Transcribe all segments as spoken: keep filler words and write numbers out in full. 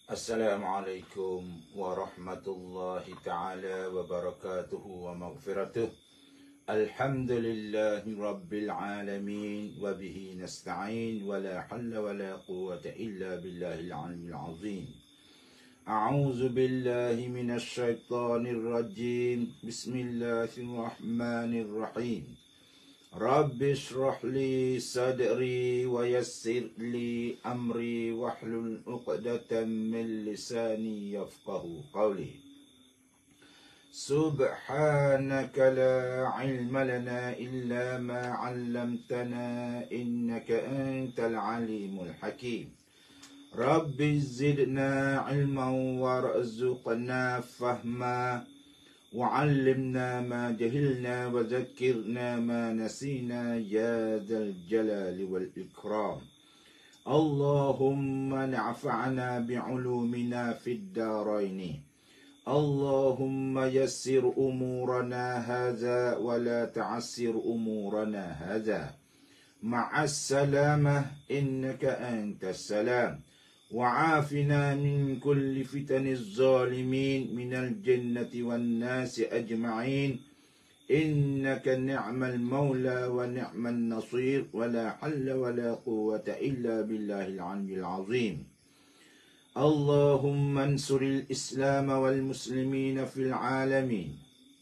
Assalamualaikum warahmatullahi ta'ala wabarakatuhu wa maghfiratuh. Alhamdulillahi rabbil alamin wa bihi nasta'in wa la halla wa la quwwata illa billahil aliyyil azim. A'udzu billahi minasy syaithanir rajim. Bismillahirrahmanirrahim. Rabbi shrah li sadri wa yassir li amri wahlul 'uqdatam min lisani yafqahu qawli. Subhanaka la 'ilma lana illa ma 'allamtana innaka antal alimul hakim. Rabbi zidna 'ilman warzuqna fahma. وعلمنا ما جهلنا وذكرنا ما نسينا يا ذا الجلال والإكرام. اللهم نفعنا بعلومنا في الدارين. اللهم يسر أمورنا هذا ولا تعسر أمورنا هذا. مع السلامة إنك أنت السلام. وعافنا من كل فتن الظالمين من الجنة والناس أجمعين إنك نعم المولى ونعم النصير ولا حل ولا قوة إلا بالله العلي العظيم. اللهم انصر الإسلام والمسلمين في العالمين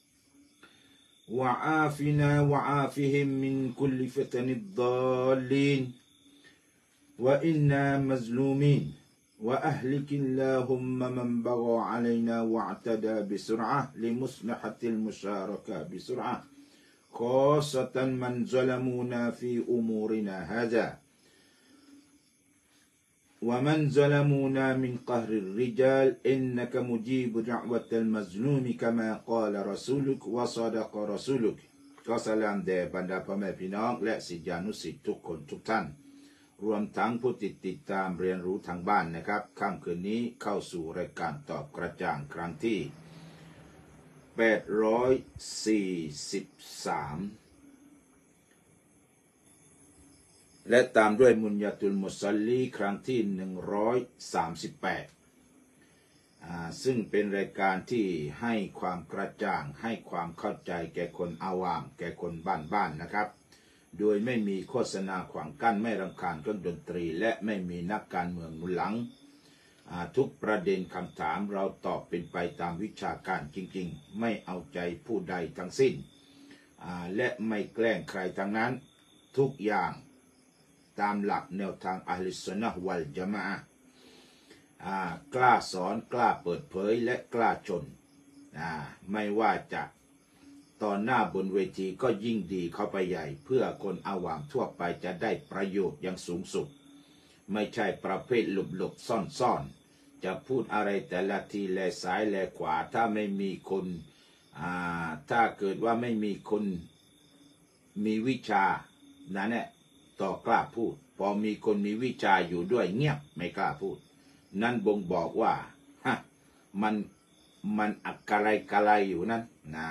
وعافنا وعافهم من كل فتن الضالين وإنا مظلومين. وأهلك اللهم من بغى علينا واعتدى بسرعة لمصلحة المشاركة بسرعة خاصة من ظلمونا في أمورنا هذا ومن ظلمونا من قهر الرجال إنك مجيب دعوة المظلوم كما قال رسولك وصدق رسولك. ก็สลามแด่บรรดาพ่อแม่พี่น้องและศิษยานุศิษย์ทุกคนทุกท่านรวมทั้งผู้ติดติดตามเรียนรู้ทางบ้านนะครับค่ำคืนนี้เข้าสู่รายการตอบกระจ่างครั้งที่แปดร้อยสี่สิบสามและตามด้วยมุนยาตุลมุซัลลีครั้งที่หนึ่งร้อยสามสิบแปดอ่าซึ่งเป็นรายการที่ให้ความกระจ่างให้ความเข้าใจแก่คนอาวามแก่คนบ้านๆนะครับโดยไม่มีโฆษณาขวางกั้นไม่รำคาญเครื่องดนตรีและไม่มีนักการเมืองหนุนหลังทุกประเด็นคำถามเราตอบเป็นไปตามวิชาการจริงๆไม่เอาใจผู้ใดทั้งสิ้นและไม่แกล้งใครทั้งนั้นทุกอย่างตามหลักแนวทางอะห์ลุสซุนนะฮ์วัลญะมาอะห์กล้าสอนกล้าเปิดเผยและกล้าชนไม่ว่าจะตอนหน้าบนเวทีก็ยิ่งดีเข้าไปใหญ่เพื่อคนอาวามทั่วไปจะได้ประโยชน์อย่างสูงสุดไม่ใช่ประเภทหลบๆซ่อนๆจะพูดอะไรแต่ละทีแลซ้ายแลขวาถ้าไม่มีคนถ้าเกิดว่าไม่มีคนมีวิชานั้นแหละต่อกล้าพูดพอมีคนมีวิชาอยู่ด้วยเงียบไม่กล้าพูดนั่นบ่งบอกว่าฮะมันมันอะไรอะไรอยู่นั่นนะ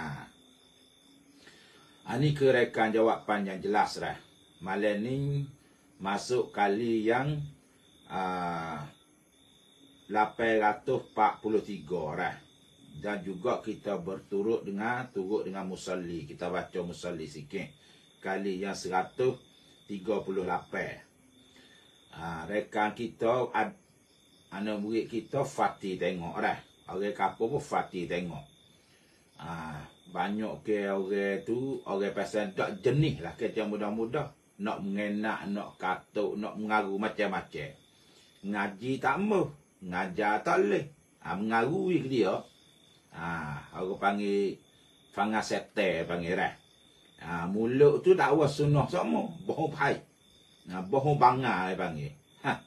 Ini ke rekan jawapan yang jelas dah. Malam ni masuk kali yang uh, lapan ratus empat puluh tiga dah. Dan juga kita berturut dengan turut dengan musalli. Kita baca musalli sikit. Kali yang seratus tiga puluh lapan. Uh, rekan kita ad, anak murid kita Fatih tengok dah. Orang kapur pun Fatih tengok. Ah, banyak ke orang tu orang pasal tak jenis lah kerja mudah-mudah nak mengenak nak katuk nak mengaru macam-macam ngaji tak mau ngajar tak boleh ah, mengarui ke dia ah, orang panggil fangasete panggil dah ah, mulut tu dakwah sunnah sama bohong pai nah, bohong bangai panggil ha.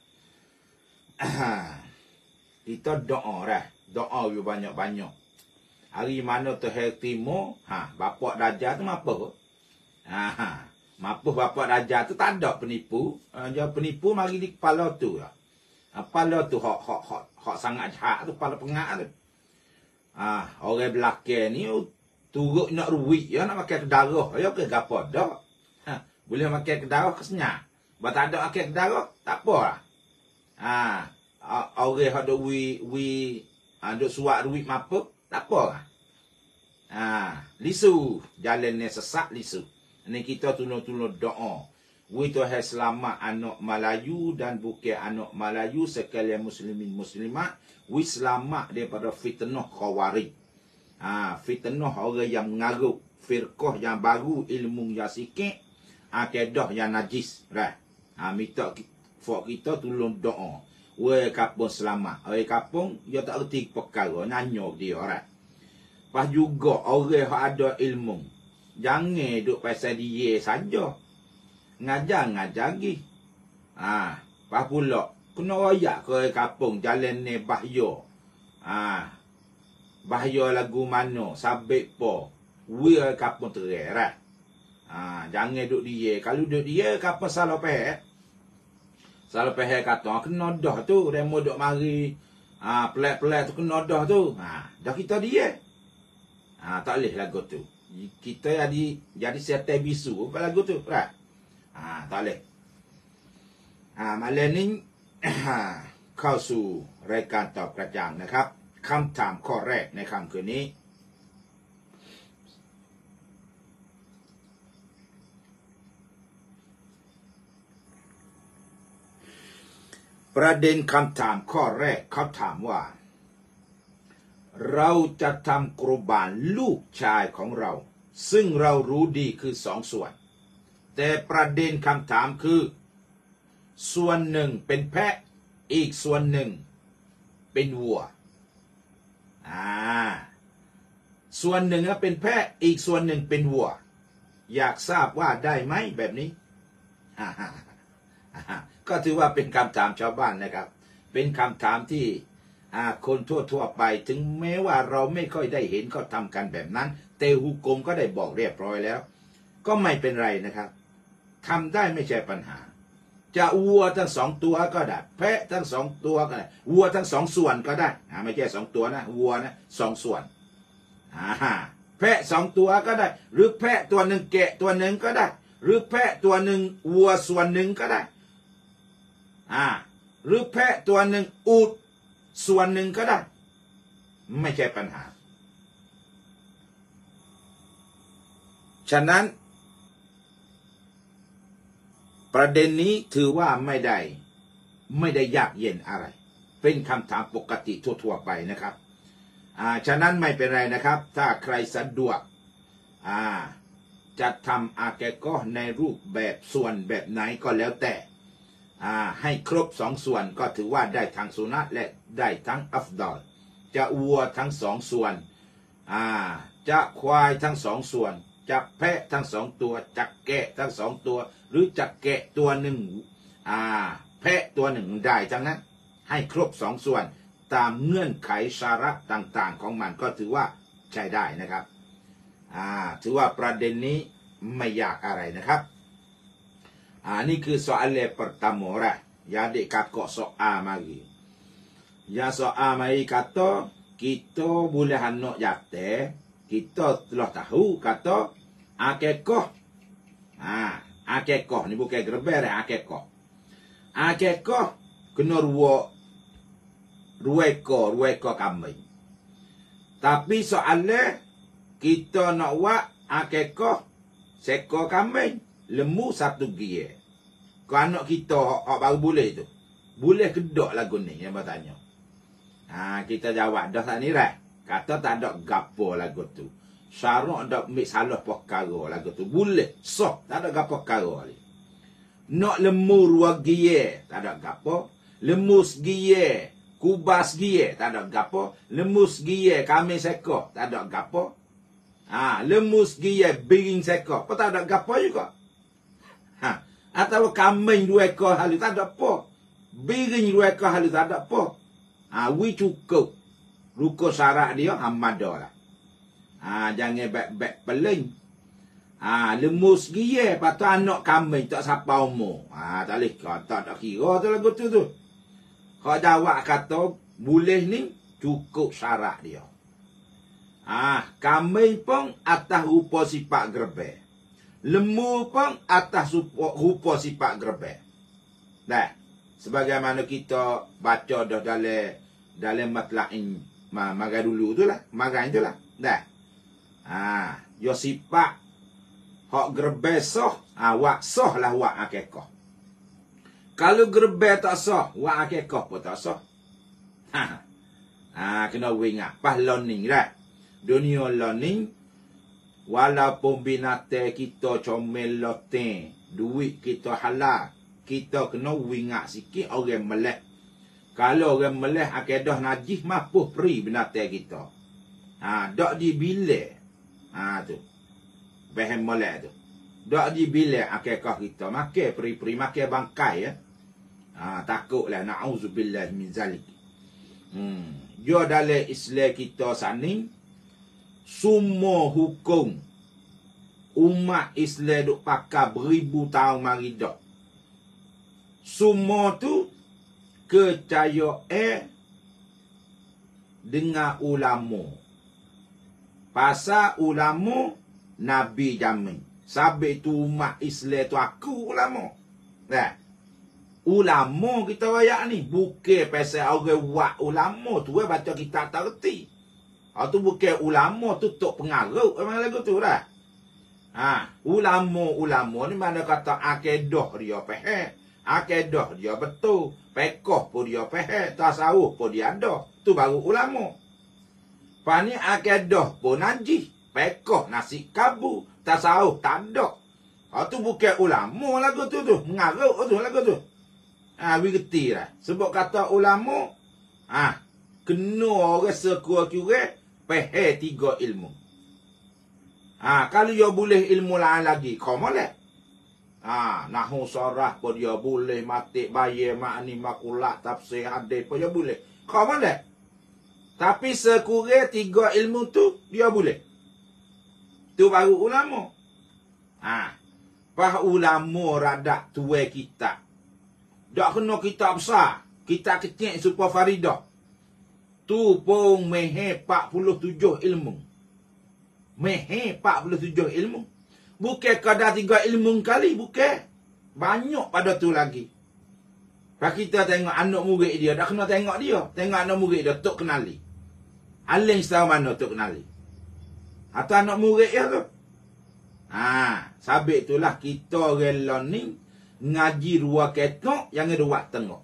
Kita doa dah doa you banyak-banyak. Hari mana tu hari timur, ha, bapak Dajjal tu mampu. Ha, ha. Mampu bapak Dajjal tu tak ada penipu. Ha, dia penipu mari di kepala tu. Ha, kepala tu hak hak hak hak sangat jahat tu, kepala pengak tu. Ha, orang belakang ni turut nak ruik ya nak makan darah. Ya ke gapo dak. Ha, boleh makan ke darah kesenyap. Ba tak ada makan ke darah, tak apa lah. Ha, orang ada wi wi ada suak duit apa tak apa lah. Ah, lisu jalan ni sesak lisu. Ni kita tolong-tolong doa. Wi tu hai selamat anak Melayu dan bukan anak Melayu sekalian muslimin muslimat. Wi selamat daripada fitnah khawarij. Ah, fitnah orang yang mengarut, firqah yang baru, ilmu yang sikit, akidah yang najis. Right? Ah, minta fok kita tolong doa. Wei kapung selamat. Wei kapung dia tak erti perkara, nanya dia, right? Pas juga orang yang ada ilmu. Jangan duk pasal dia saja. Ngajar-ngajar lagi. Ha, pas pula kena royak ke kapung jalan ni bahaya. Ha, bahaya lagu mana, sabit po. Wi kapung terai. Ha, jangan duk dia. Kalau duk dia kapung salah peh. Salah peh kata kena dah tu, remo duk mari. Ha, pelak-pelak tu kena dah tu. Ha, dah kita dia. Ha, tak boleh lagu tu. Kita jadi jadi setai bisu apa lagu tu, right? Ha, tak boleh. Ha, malam ni เข้าสู่รายการตอบกระจ่างนะครับคำถามข้อแรกในค่ำคืนนี้ประเด็นคำถามข้อแรกเขาถามว่าเราจะทำกุรบานลูกชายของเราซึ่งเรารู้ดีคือสองส่วนแต่ประเด็นคำถามคือส่วนหนึ่งเป็นแพะอีกส่วนหนึ่งเป็นวัวอ่าส่วนหนึ่งเป็นแพะอีกส่วนหนึ่งเป็นวัวอยากทราบว่าได้ไหมแบบนี้ก็ถือว่าเป็นคำถามชาวบ้านนะครับเป็นคำถามที่คนทั่วๆไปถึงแม้ว่าเราไม่ค่อยได้เห็นเขาทำกันแบบนั้นแต่ฮุกกลมก็ได้บอกเรียบร้อยแล้วก็ไม่เป็นไรนะครับทำได้ไม่ใช่ปัญหาจะวัวทั้งสองตัวก็ได้แพะทั้งสองตัวก็ได้วัวทั้งสองส่วนก็ได้ไม่ใช่สองตัวนะวัวนะสองส่วนแพะสองตัวก็ได้หรือแพะตัวหนึ่งแกะตัวหนึ่งก็ได้หรือแพะตัวหนึ่งวัวส่วนหนึ่งก็ได้หรือแพะตัวหนึ่งอูฐส่วนหนึ่งก็ได้ไม่ใช่ปัญหาฉะนั้นประเด็นนี้ถือว่าไม่ได้ไม่ได้ยากเย็นอะไรเป็นคำถามปกติทั่วๆไปนะครับอ่าฉะนั้นไม่เป็นไรนะครับถ้าใครสะดวกอ่าจะทำอาเกก็ในรูปแบบส่วนแบบไหนก็แล้วแต่อ่าให้ครบสองส่วนก็ถือว่าได้ทั้งสุนัตและได้ทั้งอัฟดอลจะวัวทั้งสองส่วนอ่าจะควายทั้งสองส่วนจะแพะทั้งสองตัวจะแกะทั้งสองตัวหรือจะแกะตัวหนึ่งอ่าแพะตัวหนึ่งได้ทั้งนั้นให้ครบสองส่วนตามเงื่อนไขสาระต่างๆของมันก็ถือว่าใช้ได้นะครับอ่าถือว่าประเด็นนี้ไม่ยากอะไรนะครับอ่านี่คือ soal pertama lah ya adik kakak soal mari ya soal mari kata kita boleh anak jatuh kita telah tahu kata akekah ah akekah ni bukan gerber akekah akekah kena dua dua ekor dua ekor kambing tapi soalnya kita nak buat akekah seekor kambing lembu satu gie kalau anak kita hak baru boleh tu boleh kedok lagu ni yang bertanya ha, kita jawab dah tak ni rai kata tak ada gapo lagu tu syarak ada ambil salah perkara lagu tu boleh sah tak ada gapo perkara ni nak lembu dua gie tak ada gapo lembu segie kubas gie tak ada gapo lembu segie kami sekor tak ada gapo ah lembu segie biring sekor apa tak ada gapo juga ha atau kambing dua ekor halu tak ada apa biring dua ekor halu tak ada apa ah wi cukup rukun syarat dia hamada lah ah jangan baik-baik peling ah lembu segie patut anak kambing tak siapa umur ah tak leh kata tak kira tu lagu tu tu kalau jawab kata boleh ni cukup syarat dia ah kambing pun atas rupa sifat gerbe lembu pun atas rupa sifat gerbe dah Sebagaimana kita baca dah dalam dalam matla'in ma magai dulu tu lah, magai tu lah. Dah. Ha, yo sifat hak gerbe sah, ha, wak sah lah wak akikah. Kalau gerbe tak sah, wak akikah pun tak sah. Ha. Ha, kena ingat pas learning dah. Dunia learning walaupun binatang kita comel loteng, duit kita halal, kita kena ingat sikit orang melek. Kalau orang melek akidah najis mapuh peri binatang kita. Ha, dak di bilik. Ha tu. Faham molek tu. Dak di bilik akikah kita makan peri-peri makan bangkai ya. Ha, takutlah na'udzubillah min zalik. Hmm, jo dalam Islam kita sani semua hukum umat Islam duk pakai beribu tahun mari dak. Semua tu kepercayaan dengan ulama. Pasal ulama Nabi jamin. Sabit tu umat Islam tu aku ulama. Nah. Ulama kita rakyat ni bukan pasal orang buat ulama tu eh baca kitab tak reti. Ha tu bukan ulama tu tok pengaruh memang lagu tu dah. Ha, ulama-ulama ni mana kata akidah dia faham. Akidah dia betul, fiqh pun dia faham, tasawuf pun dia ada. Tu baru ulama. Pani akidah pun najis, fiqh nasi kabu, tasawuf tak ada. Ha tu bukan ulama lagu tu tu, mengaruh tu lagu tu. Ha, we reti lah. Sebab kata ulama, ha, kena orang sekurang-kurang faham tiga ilmu. Ha, kalau dia boleh ilmu lain lagi, kau boleh. Ha, nahu sarah pun dia boleh, matik bayar, makni, makulat, tafsir, hadis pun dia boleh. Kau boleh. Tapi sekurang tiga ilmu tu, dia boleh. Tu baru ulama. Ha, pah ulama radak tuai kitab. Tak kena kitab besar. Kitab kecil Super Faridah. Tu pun mehe empat puluh tujuh ilmu. Mehe empat puluh tujuh ilmu. Bukan kadar tiga ilmu kali. Bukan. Banyak pada tu lagi. Kalau kita tengok anak murid dia. Tak kena tengok dia. Tengok anak murid dia. Tok kenali. Aling setahu mana tok kenali. Atau anak murid dia tu. Ha, sabit itulah kita rela ni ngaji dua ketok yang ada buat tengok.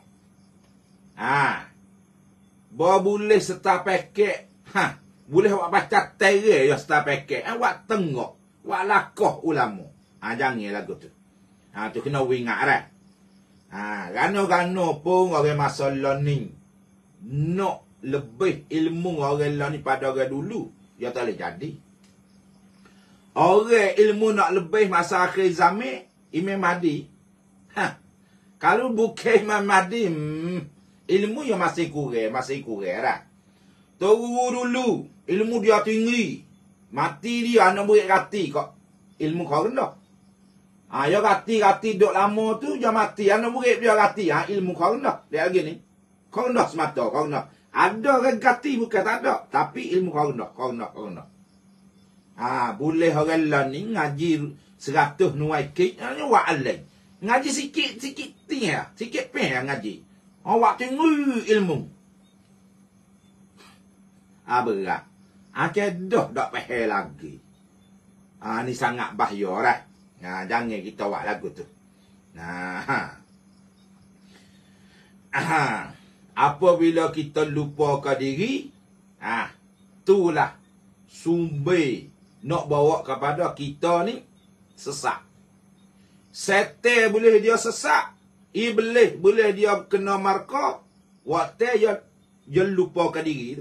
Ha. Bawa boleh serta paket. Ha. Boleh buat baca tere ya serta paket. Ha. Buat tengok. Buat lakoh ulama. Ha. Jangan lagu tu. Ha. Tu kena ingat dah. Ha. Gano-gano pun orang masa learning. Nak lebih ilmu orang learning pada orang dulu. Ya tak boleh jadi. Orang ilmu nak lebih masa akhir zaman. Imam Mahdi. Ha. Kalau bukan Imam Mahdi, hmm, ilmu yang masih kurang, masih kurang dah. Tunggu dulu, ilmu dia tinggi. Mati dia, anak murid kati kok. Ilmu kau rendah. Ha, dia kati-kati duduk lama tu, dia mati. Anak murid dia kati, ha, ilmu kau rendah. Lihat lagi ni. Kau rendah semata, kau rendah. Ada orang kati, bukan tak ada. Tapi ilmu kau rendah, kau rendah, kau rendah. Ha, boleh orang lain ni ngaji seratus nuai kek, hanya buat alaih. Ngaji sikit-sikit tinggal. Sikit peh yang ngaji. Awak tengok ilmu. Ah, berat. Akidah tak pahal lagi. Ah, ni sangat bahaya lah. Nah, jangan kita buat lagu tu. Nah. Ah, apabila kita lupa ke diri, ah, itulah sumber nak bawa kepada kita ni sesak. Setan boleh dia sesak. Iblis boleh dia kena markah. Waktu dia, dia lupakan diri tu.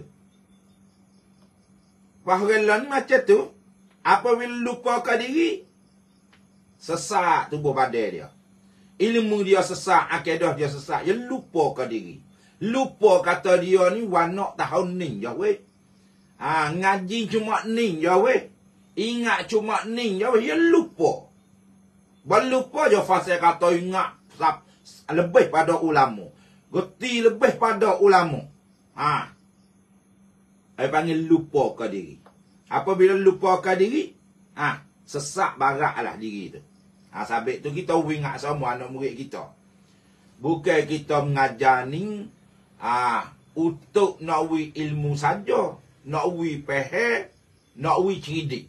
Fahrelan macam tu. Apabila lupakan diri, sesak tubuh badan dia. Ilmu dia sesak, akidah dia sesak. Dia lupakan diri. Lupa kata dia ni wanak tahun ni je weh. Ha, ngaji cuma ni je weh. Ingat cuma ni je weh. Dia lupa. Berlupa je fasa kata ingat lebih pada ulama. Geti lebih pada ulama. Ha. Saya panggil lupa ke diri. Apabila lupa ke diri, ha, sesak baraklah diri tu. Ha, sabit tu kita ingat semua anak murid kita. Bukan kita mengajar ni ah, untuk nak wi ilmu saja, nak wi pehe, nak wi cerdik.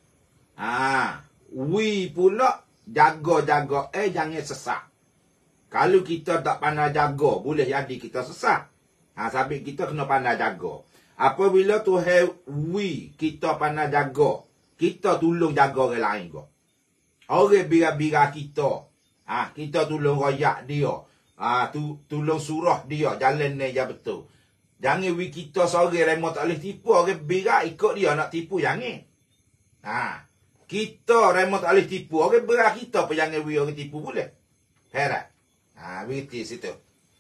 Ah, wi pula jaga-jaga eh jangan sesak. Kalau kita tak pandai jaga, boleh jadi kita sesak. Ha, sabit kita kena pandai jaga. Apabila Tuhan wi kita pandai jaga, kita tolong jaga orang lain kau. Orang bira-bira kita, ah, kita tolong royak dia. Ah, tu tolong surah dia jalan ni yang betul. Jangan wi kita seorang remo tak boleh tipu, orang bira ikut dia nak tipu jangan. Ha, kita remo tak boleh tipu, orang bira kita pun jangan wi orang tipu boleh. Heran. Ha, begitu situ.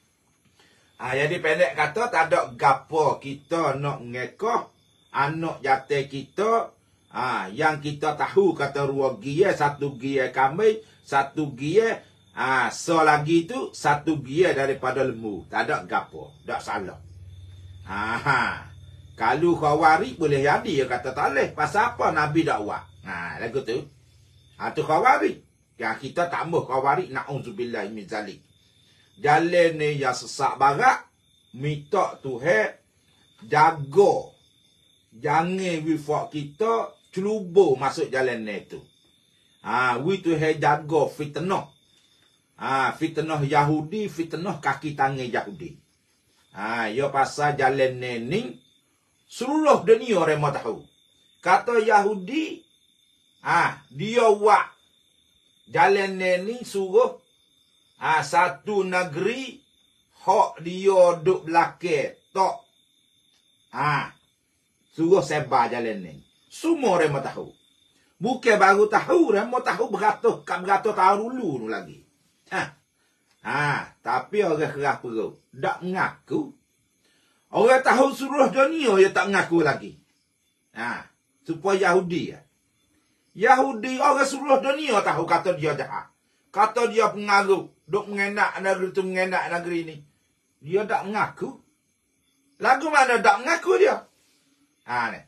Ha, jadi pendek kata tak ada gapo kita nak ngekah anak jatuh kita. Ha, yang kita tahu kata dua gie, satu gie kambing, satu gie, ha, so lagi tu satu gie daripada lembu. Tak ada gapo, tak salah. Ha, ha. Kalau khawari boleh jadi, dia kata tak boleh. Pasal apa Nabi dakwah? Ha, lagu tu. Ha, tu khawari. Ya, kita tambah khawari, na'udzubillah min zalik. Jalan ni yang sesak barat, minta Tuhan jaga. Jangan wifak kita celubur masuk jalan ni tu. Ha, wi Tuhan jaga fitnah. Ha, fitnah Yahudi, fitnah kaki tangan Yahudi. Ha, ya pasal jalan ni ni seluruh dunia orang mahu tahu. Kata Yahudi, ha, dia buat jalan ni ni suruh ha, satu negeri hak dia duk belakang tok. Ha, suruh sebar jalan ni. Semua orang mahu tahu. Bukan baru tahu, orang mahu tahu beratus, beratus tahun dulu tu lagi. Ha. Ha, tapi orang kerah perut tak mengaku. Orang tahu seluruh dunia dia tak mengaku lagi. Ha, supaya Yahudi ya. Yahudi orang seluruh dunia tahu kata dia jahat. Kata dia pengaruh, duk mengenak negeri tu mengenak negeri ni. Dia tak mengaku. Lagu mana tak mengaku dia? Ha ni.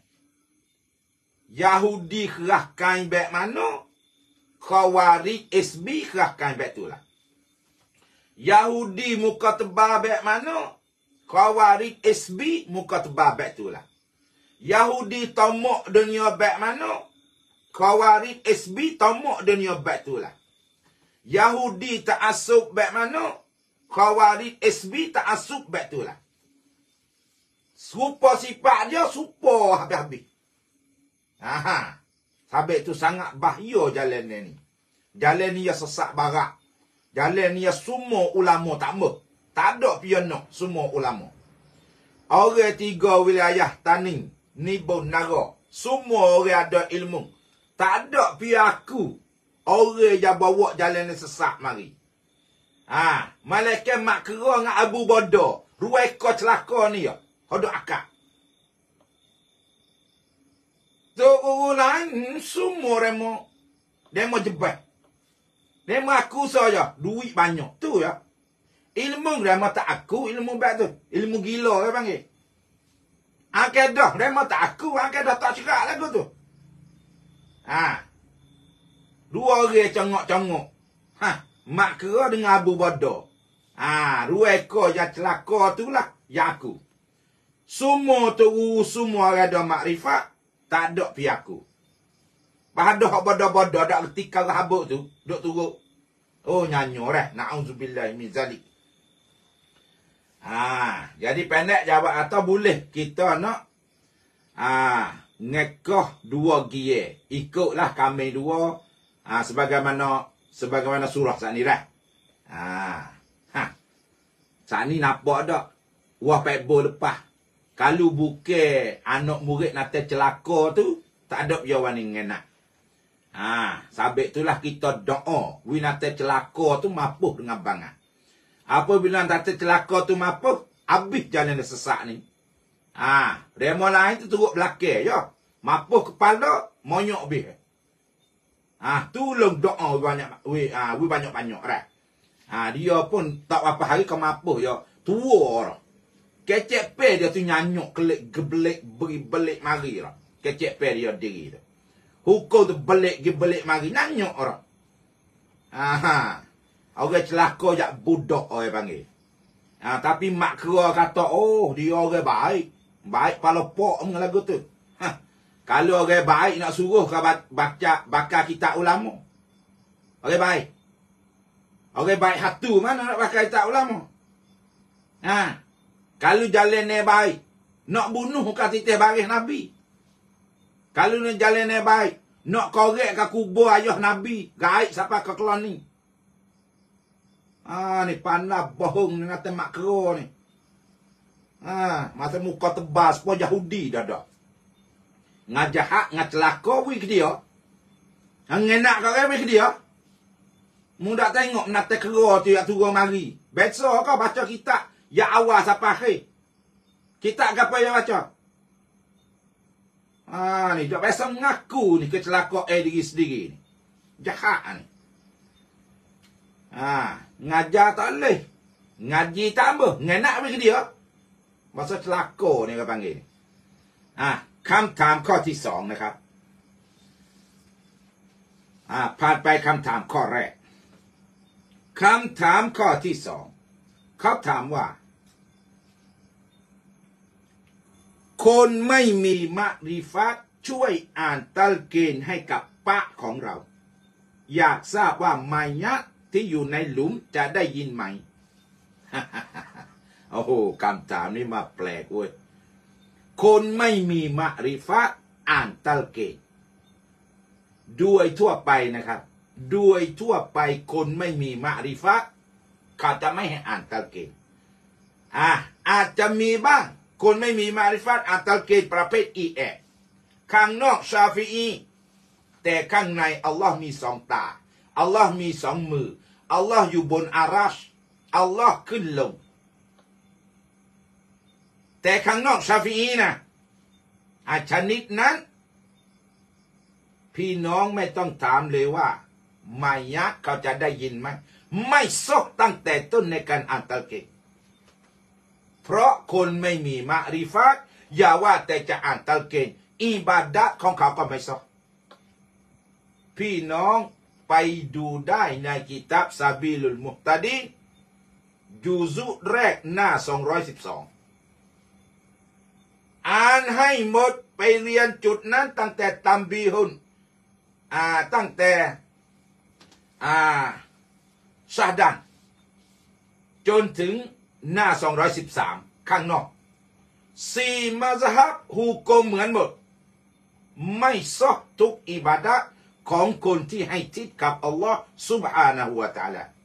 Yahudi kerahkan baik mana? Khawarij S B kerahkan baik tu lah. Yahudi muka tebal baik mana? Khawarij S B muka tebal baik tu lah. Yahudi tomok dunia baik mana? Khawarij S B tomok dunia baik tu lah. Yahudi ta'asub baik mana? Khawarij S B ta'asub baik tu lah. Serupa sifat dia, serupa habis-habis. Aha. Sabit tu sangat bahaya jalan ni. Jalan ni ya sesak barat. Jalan ni ya semua ulama tak mau. Tak ada piano semua ulama. Orang tiga wilayah Taning, Nibun, Nara, semua orang ada ilmu. Tak ada piaku orang yang bawa jalan ni sesak mari. Ha, malaikat mak kera dengan Abu Bodo, ruai ko celaka ni ya. Hodok akak. Tu orang semua remo demo jebat. Demo aku saja duit banyak tu ya. Ilmu demo tak aku, ilmu baik tu. Ilmu gila dia panggil. Akadah demo tak aku, akadah tak cerak lagu tu. Ha. Dua orang congok-congok. Ha, mak kera dengan Abu Bodo. Ha, dua ekor yang celaka tu lah yang aku. Semua tu semua ada makrifat. Tak ada piaku. Bahadah hak bodoh-bodoh dak ketika habuk tu, duk turut. Oh nyanyo dah. Na'udzubillah min zalik. Ha, jadi pendek jawab atau boleh kita nak ha, ngekah dua gie. Ikutlah kami dua ha, sebagaimana sebagaimana surah saat ni dah. Ha. Ha. Saat ni nampak dak? Wah pebo lepas. Kalau bukan anak murid nanti celaka tu, tak ada piawan yang enak. Ha, sabit itulah kita doa. Wi nanti celaka tu mapuh dengan bangat. Apabila nanti celaka tu mapuh, habis jalan dia sesak ni. Ha, remo lain tu turut belakang ya. Mapuh kepala, monyok bih. Ha, tolong doa banyak wi ah wi banyak-banyak dah. Ha, dia pun tak apa hari ke mapuh ya. Tua orang. Kecek pe dia tu nyanyuk kelik gebelik beri belik mari lah. Kecek pe dia diri tu. Hukum tu belik gebelik mari nyanyuk orang. Aha. Orang celaka jak budak orang panggil. Ha, tapi mak kera kata, oh dia orang baik. Baik pala pok dengan lagu tu. Ha, kalau orang baik nak suruh kau baca bakar kitab ulama. Orang baik. Orang baik hatu mana nak bakar kitab ulama. Ha, kalau jalan ni baik, nak bunuh kat titik baris Nabi. Kalau ni jalan ni baik, nak korek kat kubur ayah Nabi. Gaib sampai ke kelon ni. Ah, ni pandai bohong dengan temak kera ni. Ah, masa muka tebal sepuluh Yahudi dah dah. Ngajak ngaj celaka wih ke dia. Ngenak kau wih ke dia. Mudah tengok menata kera tu yang turun mari. Besok kau baca kitab ya awal sampai akhir. Kitab apa yang baca? Ah, ni dak biasa mengaku ni kecelakaan eh diri sendiri ni. Jahat ni. Ah, ngajar tak boleh. Ngaji tak apa. Ngenak bagi dia. Masa celaka ni kau panggil. Ah, คำถามข้อที่สองนะครับอ่าผ่านไปคำถามข้อแรกคำถามข้อที่สองเขาถามว่าคนไม่มีมะริฟัตช่วยอ่านตัลกีนให้กับปะของเราอยากทราบว่าไมยะที่อยู่ในหลุมจะได้ยินไหม โอ้โหคำถามนี้มาแปลกเว้ยคนไม่มีมะริฟัตอ่านตัลกีนด้วยทั่วไปนะครับด้วยทั่วไปคนไม่มีมะริฟัตเขาจะไม่ให้อ่านตัลกีนอ่ะอาจจะมีบ้างคนไม่มีมาริฟัตอ่านตัลกีนประเภทอีแอข้างนอกชาฟีอีแต่ข้างในอัลลอฮ์มีสองตาอัลลอฮ์มีสองมืออัลลอฮ์อยู่บนอารัชอัลลอฮ์ขึ้นลงแต่ข้างนอกชาฟีอีนะอาชนิดนั้นพี่น้องไม่ต้องถามเลยว่ามายะเขาจะได้ยินไหมไม่ซอกตั้งแต่ต้นในการอ่านตัลกีนเพราะคนไม่มีมะริฟัตอย่าว่าแต่จะอ่านตัลกีนอิบาดะห์ของเขาก็ไม่ซอกพี่น้องไปดูได้ในกิตับซาบิลุลมุฮตะดีนยูซุแรกหน้าสองร้อยสิบสองอ่านให้หมดไปเรียนจุดนั้นตั้งแต่ตัมบีฮุนอ่าตั้งแต่อ่าซาดันจนถึงหน้าสองร้อยสิบสามข้างนอกสี่มัซฮับฮุกมเหมือนหมดไม่ซอกทุกอิบาดะห์ของคนที่ให้ทิศกับอัลลอฮ์ซุบฮานะฮูวะตะอาลา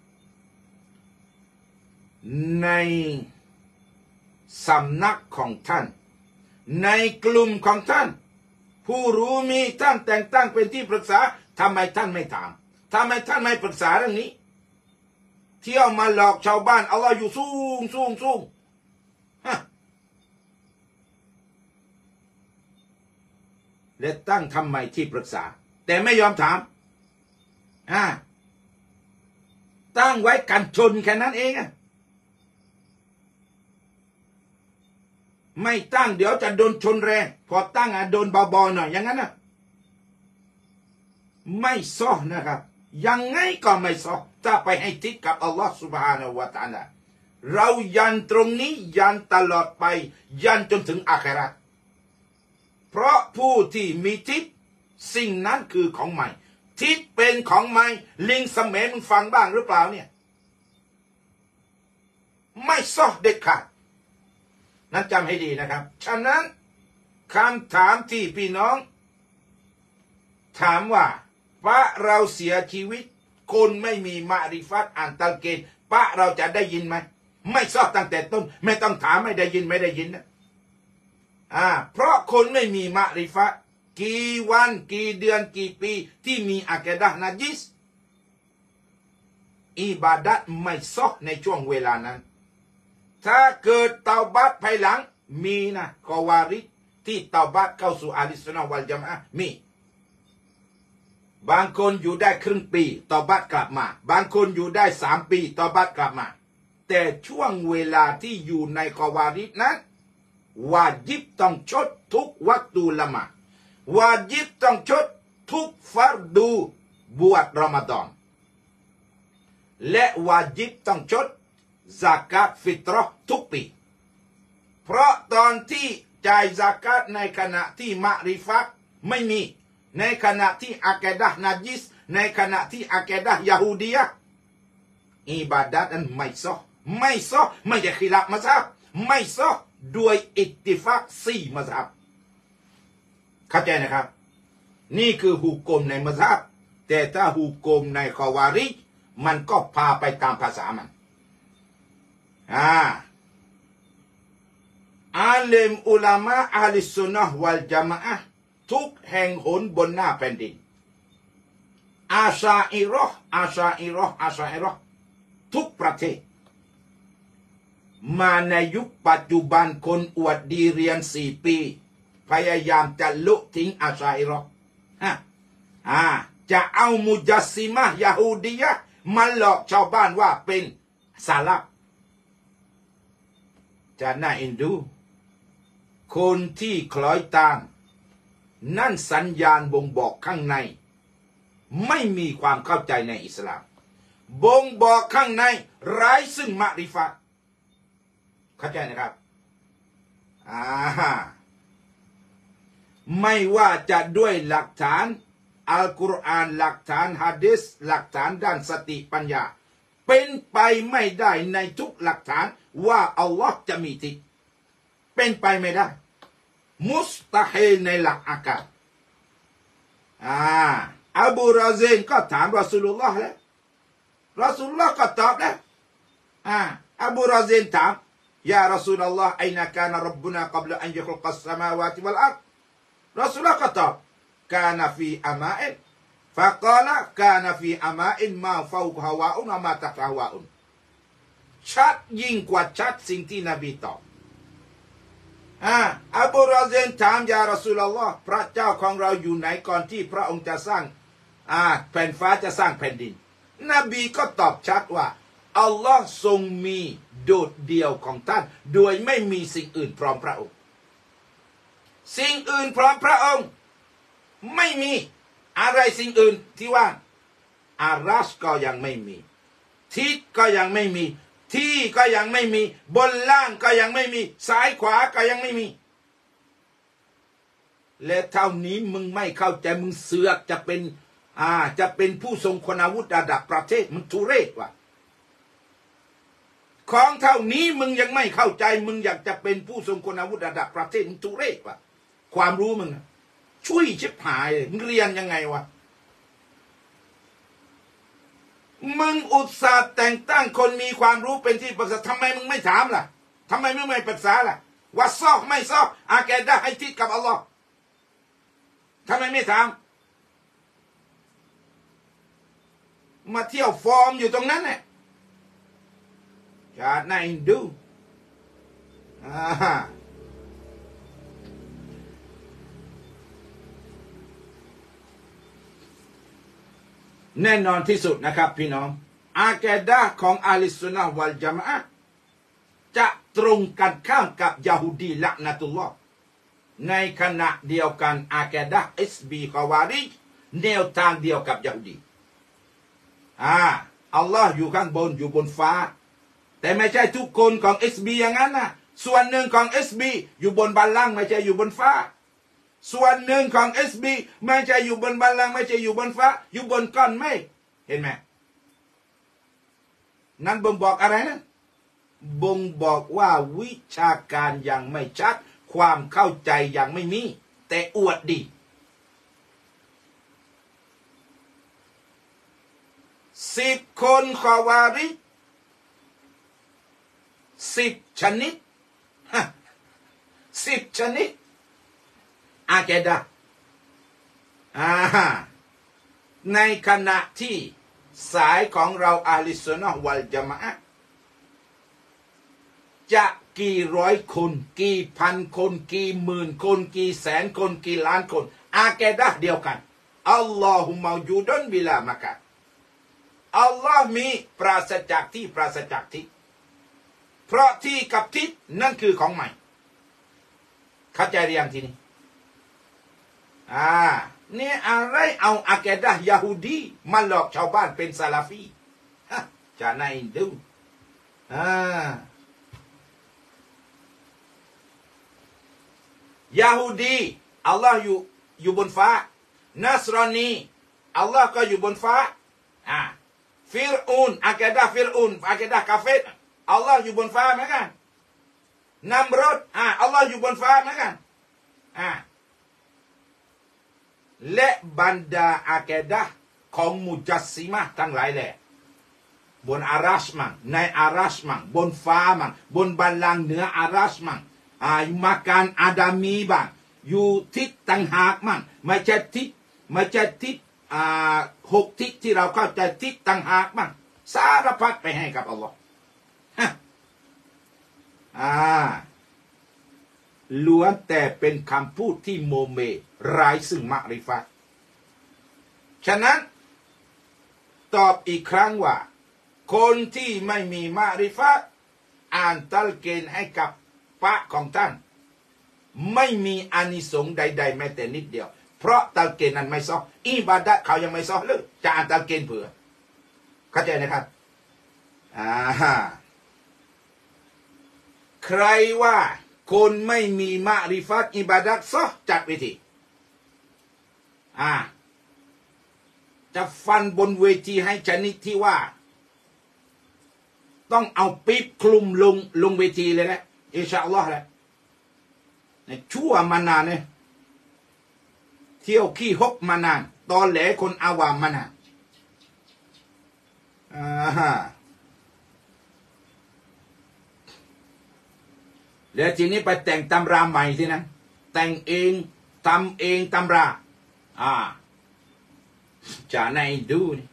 ในสำนักของท่านในกลุ่มของท่านผู้รู้มีท่านแต่งตั้งเป็นที่ปรึกษาทำไมท่านไม่ถามทำไมท่านไม่ปรึกษาเรื่องนี้เที่ยวมาหลอกชาวบ้านอัลลอฮ์อยู่สูงสูงสูงฮะและตั้งทำไมที่ปรึกษาแต่ไม่ยอมถามอ่าตั้งไว้กันชนแค่นั้นเองอะไม่ตั้งเดี๋ยวจะโดนชนแรงพอตั้งอ่ะโดนเบาๆหน่อยอย่างนั้นนะไม่ซ้อนะครับยังไงก็ไม่ซ้อถ้าไปให้ทิศกับอัลลอฮฺซุบฮานะฮูวะตะอาลาเรายันตรงนี้ยันตลอดไปยันจนถึงอาคิเราะห์เพราะผู้ที่มีทิศสิ่งนั้นคือของใหม่ทิศเป็นของใหม่ลิงสมัยมึงฟังบ้างหรือเปล่าเนี่ยไม่ซ้อเด็ดขาดนั้นจำให้ดีนะครับฉะนั้นคำถามที่พี่น้องถามว่าพระเราเสียชีวิตคนไม่มีมะริฟัตอ่านตัลกีนพระเราจะได้ยินไหมไม่ซอกตั้งแต่ต้นไม่ต้องถามไม่ได้ยินไม่ได้ยินนะอ่าเพราะคนไม่มีมะริฟัตกี่วันกี่เดือนกี่ปีที่มีอะกีดะห์นะญิสอิบาดะห์ไม่ซอกในช่วงเวลานั้นถ้าเกิดเตาบัตภายหลังมีนะกอวาริดที่เตาบัตเข้าสู่อะห์ลุสซุนนะฮ์วัลญะมาอะห์มีบางคนอยู่ได้ครึ่งปีเตาบัตกลับมาบางคนอยู่ได้สามปีเตาบัตกลับมาแต่ช่วงเวลาที่อยู่ในกอวาริดนั้นวาญิบต้องชดทุกวักตูละหมาดวาญิบต้องชดทุกฟัรดูบวชรอมฎอนและวาญิบต้องชดซากาตฟิตเราะห์ทุกปีเพราะตอนที่จ่ายซากาตในขณะที่มะริฟะห์ไม่มีในขณะที่อากีดะห์นาจิสในขณะที่อากีดะห์ยะฮูดียะห์อิบาดะห์นั้นไม่ซอไม่ซอไม่ใช่ขิลาฟมัซฮับไม่ซอด้วยอิตติฟากสี่มัซฮับเข้าใจนะครับนี่คือหุกกลมในมัซฮับแต่ถ้าหุกกลมในคอวาริจมันก็พาไปตามภาษามันอ่าอาลิมอุลามะอะห์ลิสซุนนะฮ์วัลญะมาอะห์ทุกแห่งหนบนหน้าแผ่นดินอาชาอิเราะห์อาชาอิเราะห์อาชาอิเราะห์ทุกประเทศมาในยุคปัจจุบันคนอวดดีเรียนสี่ปีพยายามจะลุทิ้งอาชาอิเราะห์ฮะอ่าจะเอามุจัสซิมะห์ยะฮูดียะห์มาหลอกชาวบ้านว่าเป็นซาลัฟจะน่าเอ็นดูคนที่คล้อยตามนั่นสัญญาณบ่งบอกข้างในไม่มีความเข้าใจในอิสลามบ่งบอกข้างในไร้ซึ่งมะริฟะห์เข้าใจนะครับอ่าไม่ว่าจะด้วยหลักฐานอัลกุรอานหลักฐานหะดีษหลักฐานด้านสติปัญญาเป็นไปไม่ได้ในทุกหลักฐานว่าอัลลอฮ์จะมีทิศเป็นไปไม่ได้มุสตะฮีลในหลักอากาศอ่าอบูราซินก็ถามรอซูลุลลอฮ์แล้วรอซูลุลลอฮ์ก็ตอบแล้วอ่าอบูราซินถามยารอซูลุลลอฮ์อัยนะกานะร็อบบุนากับละอันยัคลุกัสสมาวาติวัลอัรฎ์รอซูลุลลอฮ์ก็ตอบกานะฟีอามาอินฟะกาละกานะฟีอามาอินมาฟาวกฮาวาอุนมาตักฮาวาอุนชัดยิ่งกว่าชัดสิ่งที่นบีตอบอ่าอบูราซินถามยารอซูลุลลอฮ์พระเจ้าของเราอยู่ไหนก่อนที่พระองค์จะสร้างอ่าแผ่นฟ้าจะสร้างแผ่นดินนบีก็ตอบชัดว่าอัลลอฮ์ทรงมีโดดเดี่ยวของท่านโดยไม่มีสิ่งอื่นพร้อมพระองค์สิ่งอื่นพร้อมพระองค์ไม่มีอะไรสิ่งอื่นที่ว่าอารัชก็ยังไม่มีทิศก็ยังไม่มีที่ก็ยังไม่มีบนล่างก็ยังไม่มีซ้ายขวาก็ยังไม่มีและเท่านี้มึงไม่เข้าใจมึงเสือกจะเป็นอ่าจะเป็นผู้ทรงคุณวุฒิระดับประเทศมึงทุเรศว่ะของเท่านี้มึงยังไม่เข้าใจมึงอยากจะเป็นผู้ทรงคุณวุฒิระดับประเทศมึงทุเรศว่ะความรู้มึงช่วยชิบหายมึงเรียนยังไงวะมึงอุตส่าห์แต่งตั้งคนมีความรู้เป็นที่ปรึกษาทำไมมึงไม่ถามล่ะทำไมมึงไม่ปรึกษาล่ะว่าซอกไม่ซอกอากีดะห์ให้ทิศกับอัลลอฮ์ทำไมไม่ถามมาเที่ยวฟอร์มอยู่ตรงนั้นเนี่ยจะน่าอินดูอ่าแน่นอนที่สุดนะครับพี่น้องอากีดะห์ของอะห์ลิสซุนนะฮ์วัลญะมาอะห์จะตรงกันข้ามกับยะฮูดีละนะตุลลอฮ์ในขณะเดียวกันอากีดะห์อิสบีคอวาริจแนวทางเดียวกับยะฮูดีอ่าอัลลอฮ์อยู่ข้างบนอยู่บนฟ้าแต่ไม่ใช่ทุกคนของอิสบีอย่างนั้นนะส่วนหนึ่งของอิสบีอยู่บนบัลลังก์ไม่ใช่อยู่บนฟ้าส่วนหนึ่งของเอสบีไม่ใช่อยู่บนบัลลังก์ไม่ใช่อยู่บนฟ้าอยู่บนก้อนเมฆเห็นไหมนั่นบ่งบอกอะไรนะบ่งบอกว่าวิชาการยังไม่ชัดความเข้าใจยังไม่มีแต่อวดดีสิบคนขวาริสิบชนิดสิบชนิดอากีดะห์อ่าในขณะที่สายของเราอะห์ลิสซุนนะฮ์วัลญะมาอะห์จะกี่ร้อยคนกี่พันคนกี่หมื่นคนกี่แสนคนกี่ล้านคนอากีดะห์เดียวกันอัลลอฮุมะญูดุนบิลามะกะอัลลอฮ์มีปราศจากที่ปราศจากที่เพราะที่กับทิศนั่นคือของใหม่เข้าใจหรือยังทีนี้อ่าเนี่ยอะไรเอาอากีดะห์ยะฮูดีมาหลอกชาวบ้านเป็นซาลาฟีจากในอินดูอ่ายาฮูดีอัลลอฮ์อยู่อยู่บนฟ้านัสรอนีอัลลอฮ์ก็อยู่บนฟ้าอ่าฟิรอูนอาเกดาฟิรอูนอาเกดากาเฟตอัลลอฮ์อยู่บนฟ้าเหมือนกันนัมรดอ่าอัลลอฮ์อยู่บนฟ้าเหมือนกันอ่าและบรรดาอาเกดาของมุจัสซิมะทั้งหลายแหละบนอารัชมังในอารัชมังบนฟ้ามังบนบัลลังก์เหนืออารัชมังอ่ามาการอาดามีบ้างอยู่ทิศต่างหากมั่งไม่ใช่ทิศไม่ใช่ทิศอ่าหกทิศที่เราเข้าใจทิศต่างหากมั่งสารพัดไปให้กับอัลลอฮ์อ่าล้วนแต่เป็นคำพูดที่โมเมไร้ซึ่งมะริฟะห์ฉะนั้นตอบอีกครั้งว่าคนที่ไม่มีมะริฟะห์อ่านตัลเกนให้กับปะของท่านไม่มีอานิสงส์ใดๆแม้แต่นิดเดียวเพราะตัลเกนนั้นไม่ซออิบาดะห์เขายังไม่ซอเลยจะอ่านตัลเกนเผื่อเข้าใจนะครับอ่าใครว่าคนไม่มีมะริฟะห์อิบาดะห์ซอจัดวิธีอ่าจะฟันบนเวทีให้ชนิดที่ว่าต้องเอาปี๊บคลุมลงลงเวทีเลยนะอินชาอัลลอฮ์แหละชั่วมานานเนี่ยเที่ยวขี้ฮกมานานตอนแหลคนอาวามมานานอ่าแล้วทีนี้ไปแต่งตำราใหม่สินะแต่งเองทำเองตำราอ่าจะไหนดูนี่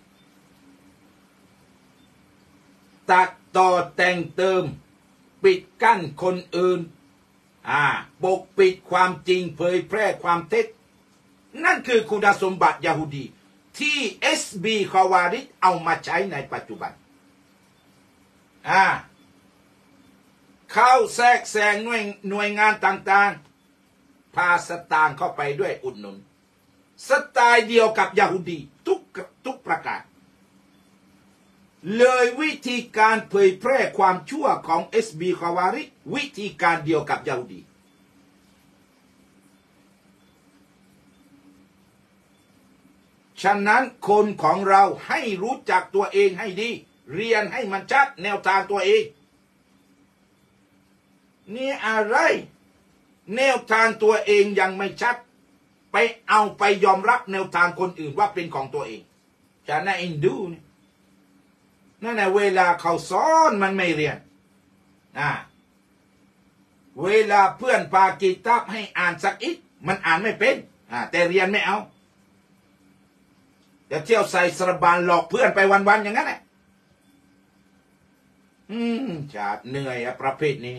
ตัดต่อแต่งเติมปิดกั้นคนอื่นอ่าปกปิดความจริงเผยแพร่ความเท็จนั่นคือคุณสมบัติยะฮูดีที่ เอส บี คาวาริดเอามาใช้ในปัจจุบันอ่าเข้าแทรกแซงหน่วยหน่วยงานต่างๆพาสตางค์เข้าไปด้วยอุดหนุนสไตล์เดียวกับยะฮูดีทุกทุกประการเลยวิธีการเผยแพร่ความชั่วของ เอส บี คาวาริดวิธีการเดียวกับยะฮูดีฉะนั้นคนของเราให้รู้จักตัวเองให้ดีเรียนให้มันชัดแนวทางตัวเองนี่อะไรแนวทางตัวเองยังไม่ชัดไปเอาไปยอมรับแนวทางคนอื่นว่าเป็นของตัวเองจะน่าอินดูนี่นั่นแหละเวลาเขาสอนมันไม่เรียนอ่าเวลาเพื่อนพากิตาบให้อ่านสักอีกมันอ่านไม่เป็นอ่าแต่เรียนไม่เอาจะเที่ยวใส่สระบานหลอกเพื่อนไปวันๆอย่างนั้นแหละอืมจาดเหนื่อยอะประเภทนี้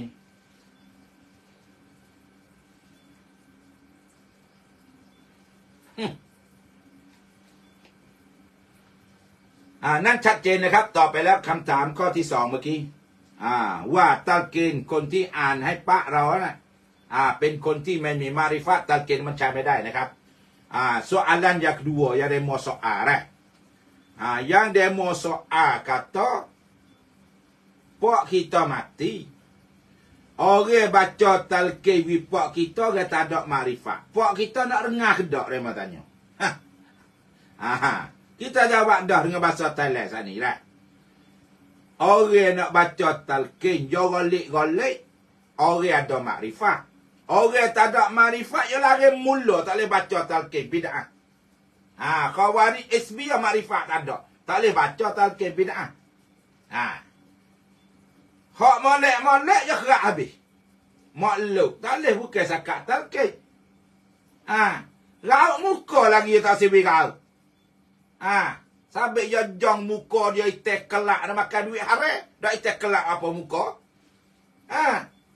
อ่านั่นชัดเจนนะครับต่อไปแล้วคำถามข้อที่สองเมื่อกี้อ่าว่าตะเกณฑ์คนที่อ่านให้ปะเรานะอ่าเป็นคนที่ไม่มีมาริฟะตะเกณฑ์มันใช้ไม่ได้นะครับอ่า soalan yang kedua yang demo soal eh ah yang demo soal kata pak kita mati orang baca talqin wi pak kita dia tak ada makrifat pak kita nak rengah ke dak dia tanya ha ah kita jawab dah dengan bahasa Thailand sana ni lah orang nak baca talqin yo golik-golik orang ada makrifat orang tak ada makrifat ya lari mula tak boleh baca talqin bid'ah ha khawarij isbi ya makrifat tak ada tak boleh baca talqin bid'ah ha hak molek-molek ya kerak habis makluk tak boleh bukan sakat talqin ha raut muka lagi tak sibi kau ha sampai ya jong muka dia itek kelak nak makan duit haram dak itek kelak apa muka ha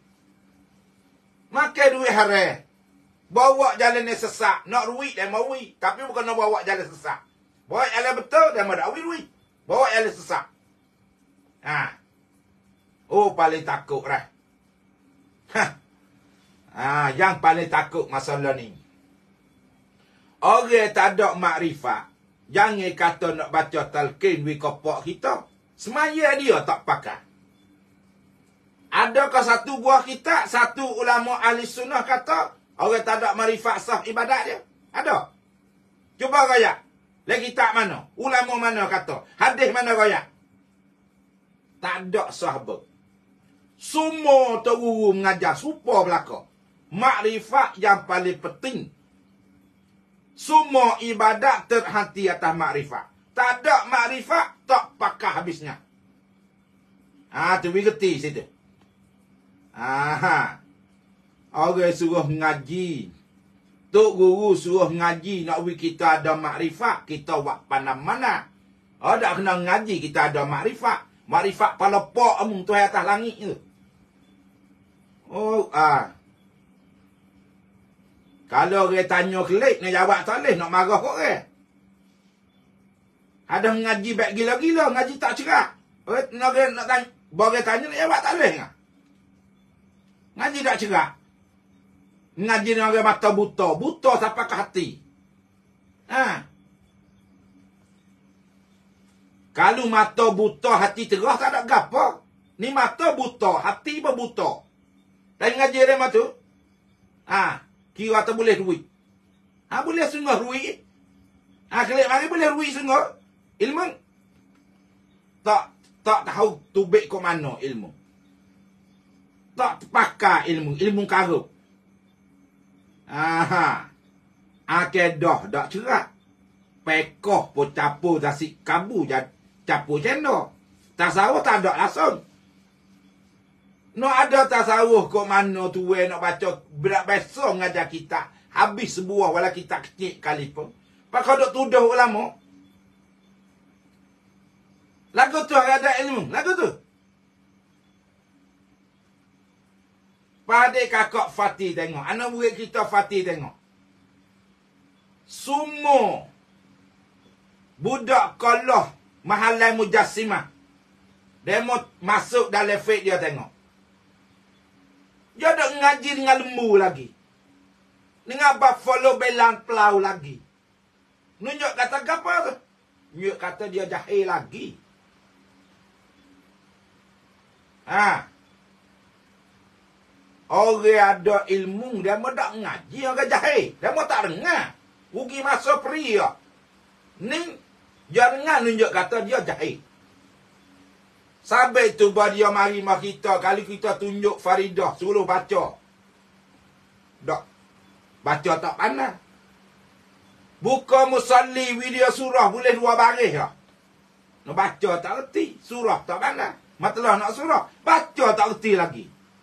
makan duit haram bawa jalan yang sesak nak duit dan mau duit tapi bukan nak bawa jalan sesak bawa jalan betul dan mau dak duit bawa jalan sesak ha oh paling takut lah ha ah yang paling takut masalah ni orang tak ada makrifat jangan kata nak baca talqin wi kopak kita Semaya dia tak pakai. Adakah satu buah kitab, satu ulama ahli sunnah kata, orang tak ada marifat sah ibadat dia? Ada? Cuba royak. Lagi kitab mana? Ulama mana kata? Hadis mana royak? Tak ada sahabat. Semua teruru mengajar, supa belaka. Makrifat yang paling penting. Semua ibadat terhenti atas makrifat. Tak ada makrifat, tak pakai habisnya. Ah, tu bergerti situ. Aha. Orang suruh ngaji. Tok guru suruh ngaji. Nak we kita ada makrifat. Kita buat pandang mana. Oh, tak kena ngaji. Kita ada makrifat. Makrifat pala pok amung tu atas langit tu. Oh, ah. Kalau orang tanya kelik, nak jawab tak boleh. Nak marah kok orang. Ada ngaji baik gila-gila. Ngaji tak cerak. Nak, nak tanya. Orang tanya nak jawab tak boleh. Ngaji tak cerak. Ngaji dengan orang mata buta. Buta sampai ke hati. Ha. Kalau mata buta, hati terah, tak ada gapa. Ni mata buta, hati pun buta. Dan ngaji dia tu. Ha. Kira tak boleh duit. Ha, boleh sungguh duit. Ha, kelik mari boleh duit sungguh. Ilmu. Tak, tak tahu tubik ke mana ilmu. Tak pakai ilmu. Ilmu karut. Aha. Akidah tak cerak. Pekoh pun capur tasik kabu capur cendol. Tasawuf tak ada langsung. Nak ada tasawuf kok mana tuwe nak baca berat besar mengajar kita. Habis sebuah wala kita kecil kali pun. Pakai dok tuduh ulama. Lagu tu ada ilmu. Lagu tu. Pada kakak Fatih tengok. Anak murid kita Fatih tengok. Semua budak kolah mahal mujassimah. Dia mau masuk dalam fake dia tengok. Dia dah ngaji dengan lembu lagi. Dengan buffalo belang pelau lagi. Nunjuk kata apa tu? Nunjuk kata dia jahil lagi. Ha. Orang ada ilmu, dia mau tak ngaji, orang jahil. Dia mau tak dengar. Rugi masa pria. Ni, dia dengar nunjuk kata dia jahil. Sampai tu bahawa dia mari mah kita, kali kita tunjuk Faridah, suruh baca. Tak. Baca tak pandai. Buka musalli video surah, boleh dua baris ya. Nak baca tak reti, surah tak pandai. Matlah nak surah, baca tak reti lagi.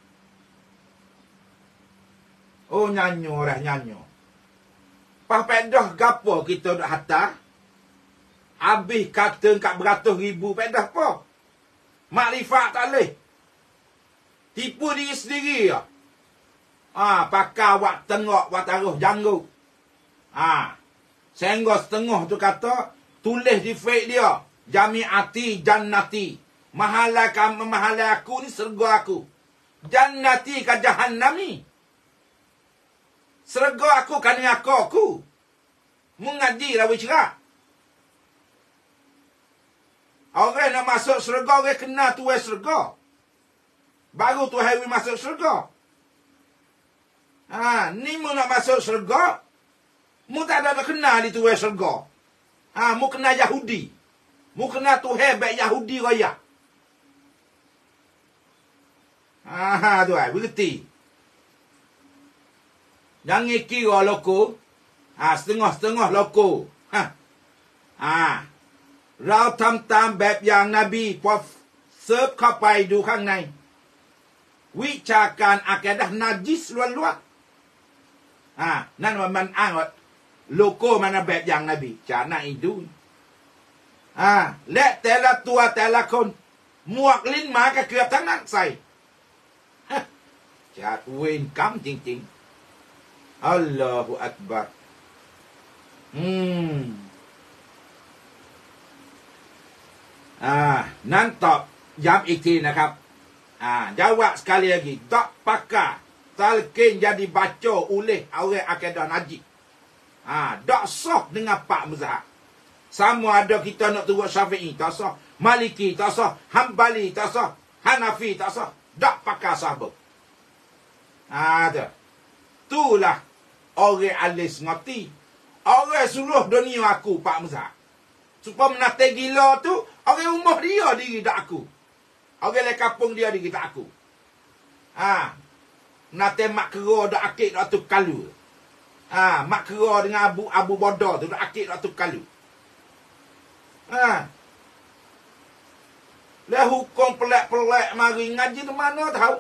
Oh, nyanyo orang nyanyo. Papedah gapo kita nak hantar? Habis kata kat beratus ribu pedah apa? Makrifat tak boleh. Tipu diri sendiri ya. Ah, pakai wak tengok, wak taruh janggut. Ah, sehingga setengah tu kata, tulis di fake dia. Jami'ati jannati. Mahala kamu, mahala aku ni serga aku. Jannati ka jahannami. Serga aku kan ngaku aku. Mengaji lah bercerak. Orang nak masuk syurga, orang kena tuai syurga. Baru tuai masuk syurga. Ha, ni mu nak masuk syurga, mu tak ada kena di tuai syurga. Ha, mu kena Yahudi. Mu kena tuai baik Yahudi raya. Ha, tuai, berhenti. Jangan kira loko. Ha, setengah-setengah loko. Ha. Ha. เราทำตามแบบอย่างนบีพอเซิร์ฟเข้าไปดูข้างในวิชาการอะกีดะห์นาจิสล้วนๆอ่านั่นว่ามันอ้างว่าโลโก้มันแบบอย่างนบีจานะอินดูอ่าและแต่ละตัวแต่ละคนหมวกลิ้นหมาก็เกือบทั้งนั้นใส่จัดเวรกรรมจริงๆอัลลอฮฺอักบัรอืมอ่านั้นตอบย้ำอีกทีนะครับอ่า jawab sekali lagi tak pakai talqin jadi baca oleh orang akidah najis ah, tak sah dengan pak mazhab Sama ada kita nak turut Syafi'i tak sah, Maliki tak sah, Hambali tak sah, Hanafi tak sah, dak pakai sahabat. Ada. Itulah orang alis ngerti. Orang seluruh dunia aku Pak Musa. Supaya menata gila tu, orang rumah dia diri tak aku. Orang le kampung dia diri tak aku. Ha. Menata mak kera dak akik dak tu kalu. Ha, mak kera dengan abu abu bodoh tu dak akik dak tu kalu. Ha. Lah hukum pelak-pelak mari ngaji di mana tahu?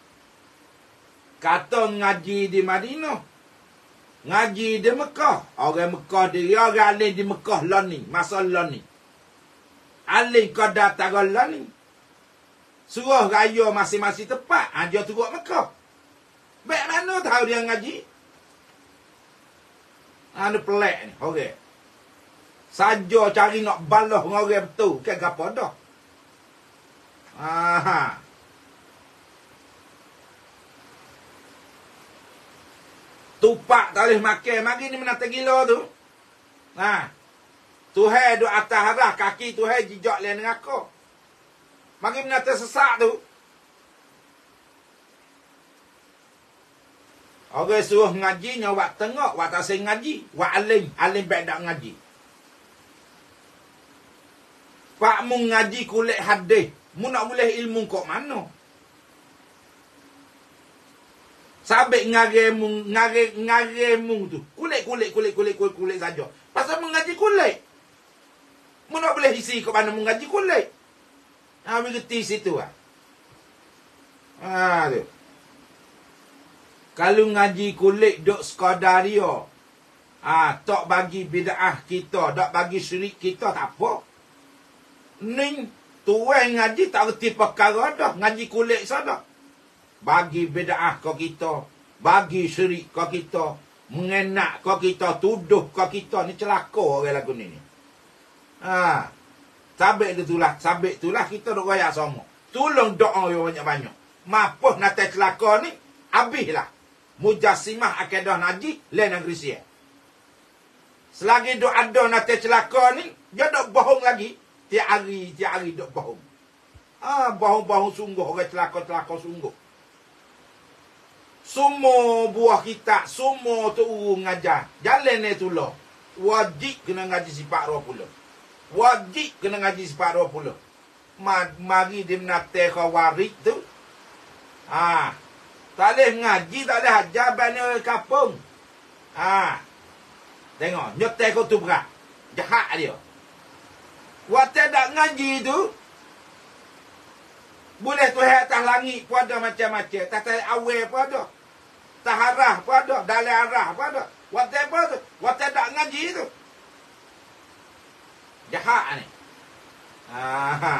Kata ngaji di Madinah. Ngaji di Mekah. Orang Mekah dia, orang alim di Mekah lah ni. Masa lah ni. Alim kau datang lah ni. Suruh raya masing-masing tempat. Ha, dia turut Mekah. Baik mana tahu dia ngaji? Ha, ni pelik ni. Okay. Saja cari nak balah dengan orang betul. Kan apa dah. Aha. Tupak tak boleh makan. Mari ni menata gila tu. Ha. Tuhai duduk atas harah. Kaki Tuhai jijak lain dengan aku. Mari menata sesak tu. Orang suruh ngaji, nyawak tengok. Wak tak say ngaji. Wak alim. Alim baik tak ngaji. Pak mu ngaji kulit hadis. Mu nak boleh ilmu kok mana? Sabik ngaremu, ngare ngaremu tu. Kulit kulit kulit kulit kulit kulit saja. Pasal mengaji kulit. Mu nak boleh isi kok mana mengaji kulit. Ha berhenti situ ah. Ha tu. Kalau ngaji kulit dok sekadar dia. Ah, tak bagi bid'ah kita, tak bagi syirik kita tak apa. Ning tuan ngaji tak reti perkara dah, ngaji kulit saja. Bagi bid'ah kau kita, bagi syirik kau kita, mengenak kau kita, tuduh kau kita, ni celaka orang lagu ni. Ha. Sabik itulah, sabik itulah kita dok royak sama. Tolong doa yang banyak-banyak. Mapuh nak celaka ni, habislah. Mujassimah akidah Najib lain negeri Sia. Selagi dok ada nak celaka ni, dia dok bohong lagi. Tiap hari, tiap hari dok bohong. Ah, bohong-bohong sungguh, orang celaka-celaka sungguh. Semua buah kita, semua tu urung ngajar. Jalan ni tu lah. Wajib kena ngaji sifat dua puluh. Wajib kena ngaji sifat dua puluh. Mari dia menata khawarij tu. Ah, tak boleh ngaji, tak boleh ajar banyak kampung. Ah, tengok, nyotai kau tu berat. Jahat dia. Waktu tak ngaji tu, boleh tu atas langit pun ada macam-macam. Atas awal pun ada. Taharah pun ada. Dalam arah pun ada. Waktu apa tu? Waktu tak ngaji tu. Jahat ni. Aha.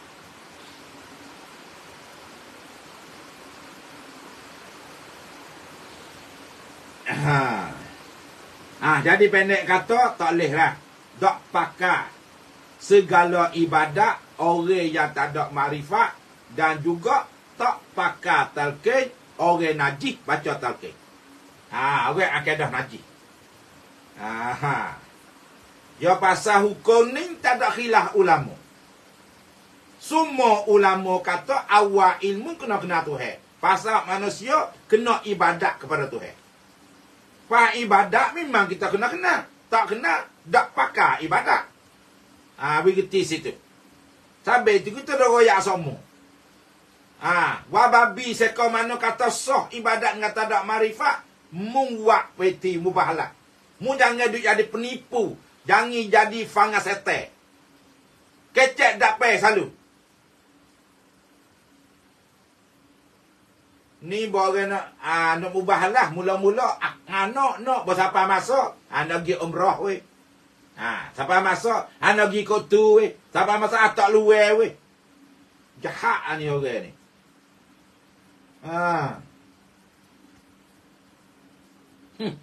Aha. Ah, jadi pendek kata, tak boleh lah. Tak pakai segala ibadat orang yang tak ada makrifat dan juga tak pakai talqin orang najis baca talqin. Ha, orang akidah najis. Ha. Ya pasal hukum ni tak ada khilaf ulama. Semua ulama kata awal ilmu kena kena Tuhan. Pasal manusia kena ibadat kepada Tuhan. Pak ibadat memang kita kena kena. Tak kena, tak pakai ibadat. Ah, ha, begitu situ. Sampai itu kita dah royak semua. Ah, ha, wababi seko mana kata sah ibadat dengan tak ada marifat, mungwak peti mubahalah. Mu jangan duk jadi penipu, jangan jadi fanga setan. Kecek dak pe selalu. Ni boleh nak ah nak mubahalah mula-mula anak nak berapa masa, anak pergi umrah weh. Ha, siapa masuk, anak pergi kotu weh. Siapa masuk atak luar weh. Jahat ni orang ni. Ha. Hmm.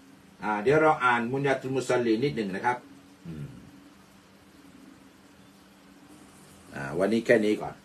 Ah, เดี๋ยวเราอ่านมุญญาตุลมุสลินนิดหนึ่งนะครับวันนี้แค่นี้ก่อน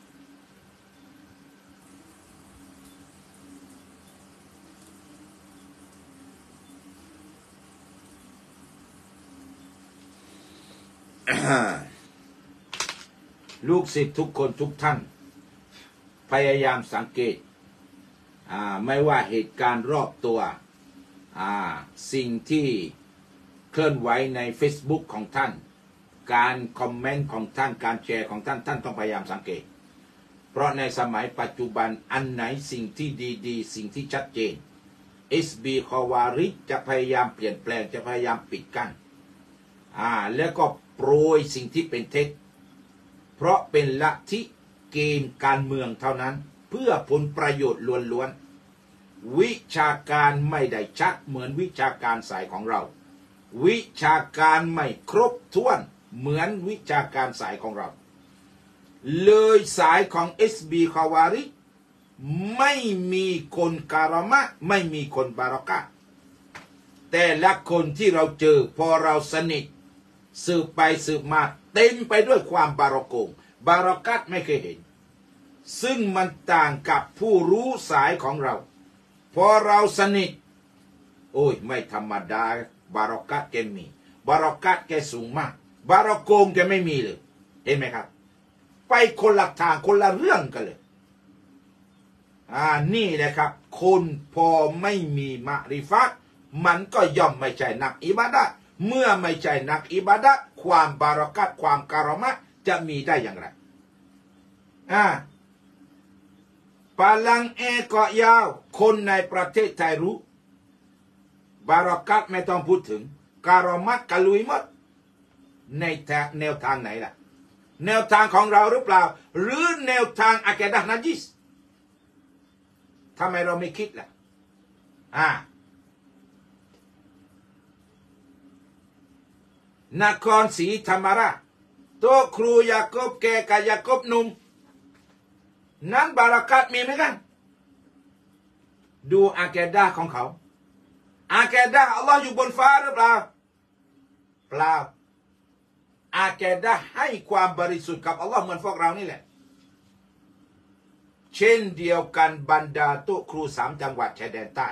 ลูกศิษย์ทุกคนทุกท่านพยายามสังเกตไม่ว่าเหตุการณ์รอบตัวสิ่งที่เคลื่อนไหวใน Facebook ของท่านการคอมเมนต์ของท่านการแชร์ของท่านท่านต้องพยายามสังเกตเพราะในสมัยปัจจุบันอันไหนสิ่งที่ดีๆสิ่งที่ชัดเจน เอส บี คอวาริจะพยายามเปลี่ยนแปลงจะพยายามปิดกั้นอ่าแล้วก็โปรยสิ่งที่เป็นเท็จเพราะเป็นลัทธิเกมการเมืองเท่านั้นเพื่อผลประโยชน์ล้วนๆวิชาการไม่ได้ชัดเหมือนวิชาการสายของเราวิชาการไม่ครบถ้วนเหมือนวิชาการสายของเราเลยสายของ เอส บี คาวาริไม่มีคนการามะไม่มีคนบารอกะแต่ละคนที่เราเจอพอเราสนิทสืบไปสืบมาเต็มไปด้วยความบารอกงบารอกัตไม่เคยเห็นซึ่งมันต่างกับผู้รู้สายของเราพอเราสนิทโอ้ยไม่ธรรมดาบารอกัตแกมีบารอกัตแกสูงมากบารอกงแกไม่มีเลยเห็นไหมครับไปคนละทางคนละเรื่องกันเลยอ่านี่แหละครับคนพอไม่มีมะริฟะห์มันก็ย่อมไม่ใช่นักอิบาดะห์เมื่อไม่ใช่นักอิบาดะห์ความบารอกัตความการามะจะมีได้อย่างไรอ่าปาลังเอเกาะยาวคนในประเทศไทยรู้บารอกัตไม่ต้องพูดถึงการามะกะลุยหมดในแนวทางไหนล่ะแนวทางของเราหรือเปล่าหรือแนวทางอะกีดะห์นะญิสทำไมเราไม่คิดล่ะอ่านครศรีธรรมราชโตครูยาโกบแกกับยาโกบหนุ่มนั้นบารักัตมีไหมกันดูอะกีดะห์ของเขาอะกีดะห์อัลลอฮ์อยู่บนฟ้าหรือเปล่าเปล่าอะกีดะห์ให้ความบริสุทธิ์กับอัลลอฮ์เหมือนพวกเรานี่แหละเช่นเดียวกันบรรดาโตครูสามจังหวัดชายแดนใต้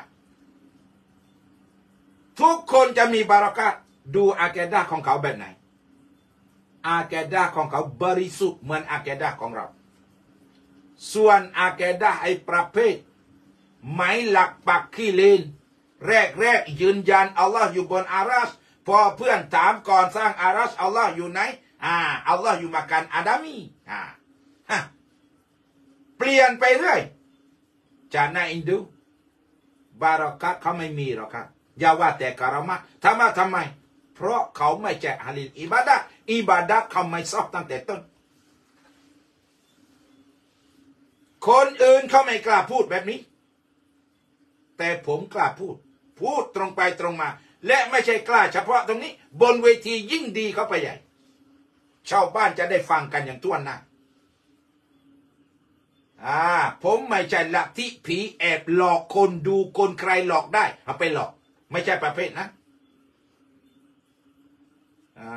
ทุกคนจะมีบารักัตดูอะกีดะห์ของเขาแบบไหนอะกีดะห์ของเขาบริสุทธิ์เหมือนอะกีดะห์ของเราส่วนอะกีดะห์ไอ้ประเภทไม้หลักปักขี้เลนแรกแรกยืนยันอัลลอฮ์อยู่บนอารัชพอเพื่อนถามก่อนสร้างอารัชอัลลอฮ์อยู่ไหนอ่าอัลลอฮ์อยู่มากันอาดามีอ่าฮะเปลี่ยนไปเรื่อยจากนั้นอินดูบารักัตเขาไม่มีหรอกครับอย่าว่าแต่การามะทำไมทำไมเพราะเขาไม่แจกฮาลิลอิบาดะห์อิบาดะห์เขาไม่ซอกตั้งแต่ต้นคนอื่นเขาไม่กล้าพูดแบบนี้แต่ผมกล้าพูดพูดตรงไปตรงมาและไม่ใช่กล้าเฉพาะตรงนี้บนเวทียิ่งดีเขาไปใหญ่ชาวบ้านจะได้ฟังกันอย่างทั่วหน้าอ่าผมไม่ใช่ลัทธิผีแอบหลอกคนดูคนใครหลอกได้เอาไปหลอกไม่ใช่ประเภทนะอ่า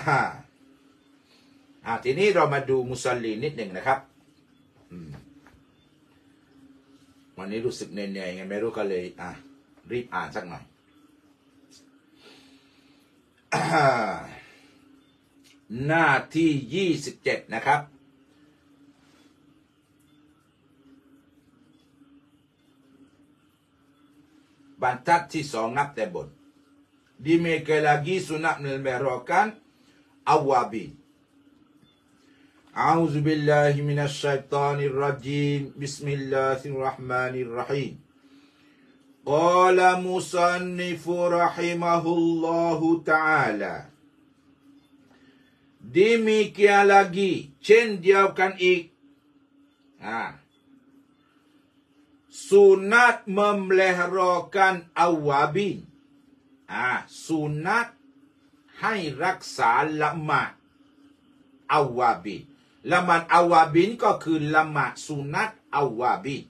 อ่าทีนี้เรามาดูมุสลิมนิดหนึ่งนะครับวันนี้รู้สึกเหนื่อยๆไงไม่รู้ก็เลยอ่ะรีบอ่านสักหน่อยหน้าที่ยี่สิบเจ็ดนะครับบรรทัดที่สองนับแต่บน Demikian lagi sunat melmerahkan awabin A'udzu billahi minasy syaithanir rajim Bismillahirrahmanirrahim Qala musannifu rahimahullahu ta'ala Demikian lagi เช่นเดียวกันอีกอ่าสุนัตmemeliharakan awabinอ่าสุนัตให้รักษาละหมาดอาวาบินละหมาดอาวาบินก็คือละหมาดสุนัตอาวาบิน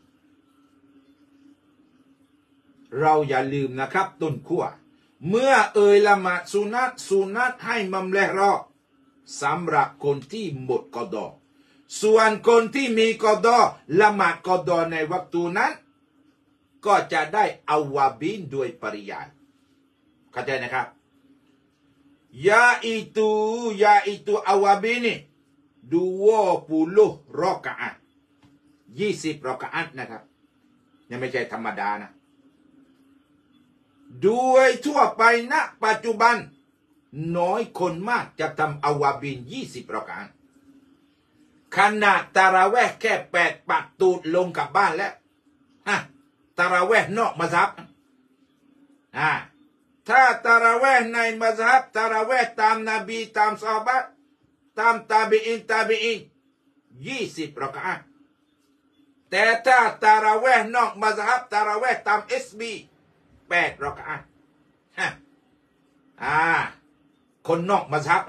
เราอย่าลืมนะครับต้นขั้วเมื่อเอ่ยละหมาดสุนัตสุนัตให้มัมเลรอสำหรับคนที่หมดกอดอส่วนคนที่มีกอดอละหมาดกอดอในวรรคตูนั้นก็จะได้อาวาบินโดยปริยายเข้าใจนะครับยาอิตูยาอิตูอาวาบินนี่ดูว่าปูลุรอกะอัตยี่สิบรอกะอัตนะครับยังไม่ใช่ธรรมดานะโดยทั่วไปณปัจจุบันน้อยคนมากจะทำอาวาบินยี่สิบรอกะอัตขนาดตาราแวะแค่แปดปัดตูดลงกลับบ้านแล้วฮะตาราแวะนอกมัซฮับอ่าถ้าตาราแวะในมัซฮับตาราแวะตามนบีตามซอฮาบะห์ตามตาบีอินตาบีอินยี่สิบรอกะอัตแต่ถ้าตาราแวะนอกมัซฮับตาราแวะตามเอสบีแปดรอกะอัตฮะอ่าคนนอกมัซฮับ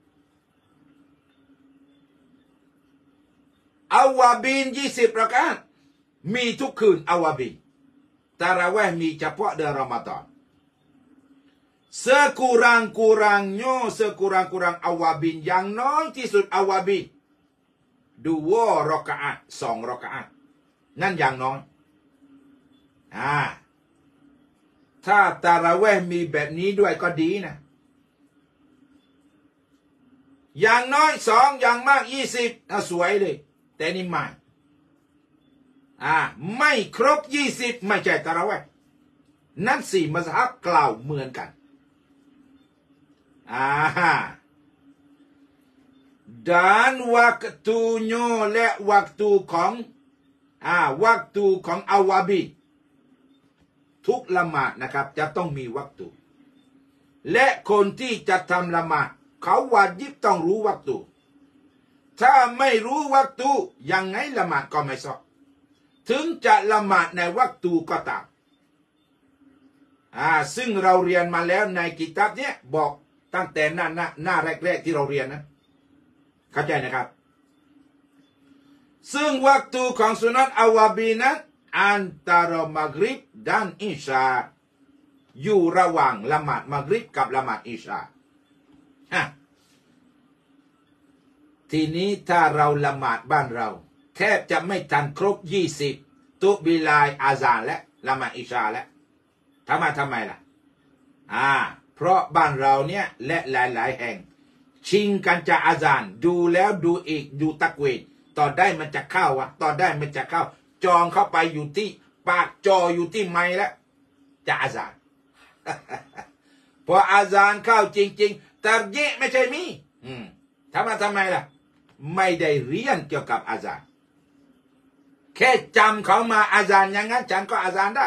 อาวาบินยี่สิบรากะอ์มีทุกคืนอาวาบินตาราเวห์มีเฉพาะเดือนรอมฎอนsekurang-kurangnya sekurang-kurangอาวาบินอย่างน้อยที่สุดอาวาบินดูว่ารอกะอัตสองรอกะอัตนั่นอย่างน้อยอ่าถ้าตาราเวห์มีแบบนี้ด้วยก็ดีนะอย่างน้อยสองอย่างมากยี่สิบน่าสวยเลยแต่นี่ไม่อ่าไม่ครบยี่สิบไม่ใช่ตะเราะเวห์นั่นสี่มัซฮับกล่าวเหมือนกันอ่าdan waktunya และวักตูของอ่าวักตูของอาวาบินทุกละหมาดนะครับจะต้องมีวักตูและคนที่จะทำละหมาดเขาวาญิบต้องรู้วักตูถ้าไม่รู้วักตูยังไงละหมาดก็ไม่สอบถึงจะละหมาดในวักตูก็ตามอ่าซึ่งเราเรียนมาแล้วในกิตาบเนี้ยบอกตั้งแต่หน้าหน้าหน้าแรกๆที่เราเรียนนะเข้าใจนะครับซึ่งวักตูของสุนัตอาวาบีนั้นอันตารมักริบด้านอิชาอยู่ระหว่างละหมาดมักริบกับละหมาดอิชาฮะทีนี้ถ้าเราละหมาดบ้านเราแทบจะไม่ทันครบยี่สิบตุบิลายอาซานและละหมาดอิชาแล้วทำไมทำไมล่ะอ่าเพราะบ้านเราเนี่ยและหลายๆแห่งชิงกันจะอาซานดูแล้วดูอีกดูตะเกียต่อได้มันจะเข้าวะต่อได้มันจะเข้าจองเข้าไปอยู่ที่ปากจออยู่ที่ไม้แล้วจะอาซาน พออาซานเข้าจริงๆแต่เยะไม่ใช่มีอืมทำไมทำไมล่ะไม่ได้เรียนเกี่ยวกับอาซานแค่จำเขามาอาซานอย่างนั้นฉันก็อาซานได้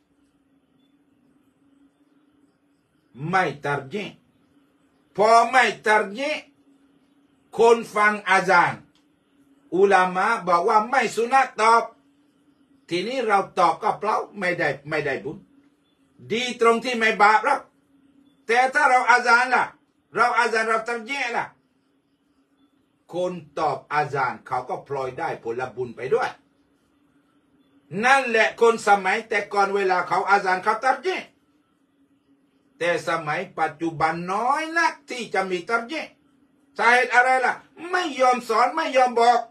ไม่ตัดเยะพอไม่ตัดเยะคนฟังอาซานอุลามะบอกว่าไม่สุนัตตอบทีนี้เราตอบก็เปล่าไม่ได้ไม่ได้บุญดีตรงที่ไม่บาปแล้วแต่ถ้าเราอาซานล่ะเราอาซานเราตัดเยะล่ะคนตอบอาซานเขาก็พลอยได้ผลบุญไปด้วยนั่นแหละคนสมัยแต่ก่อนเวลาเขาอาซานเขาตัดเยะแต่สมัยปัจจุบันน้อยนักที่จะมีตัดเยะสาเหตุอะไรล่ะไม่ยอมสอนไม่ยอมบอก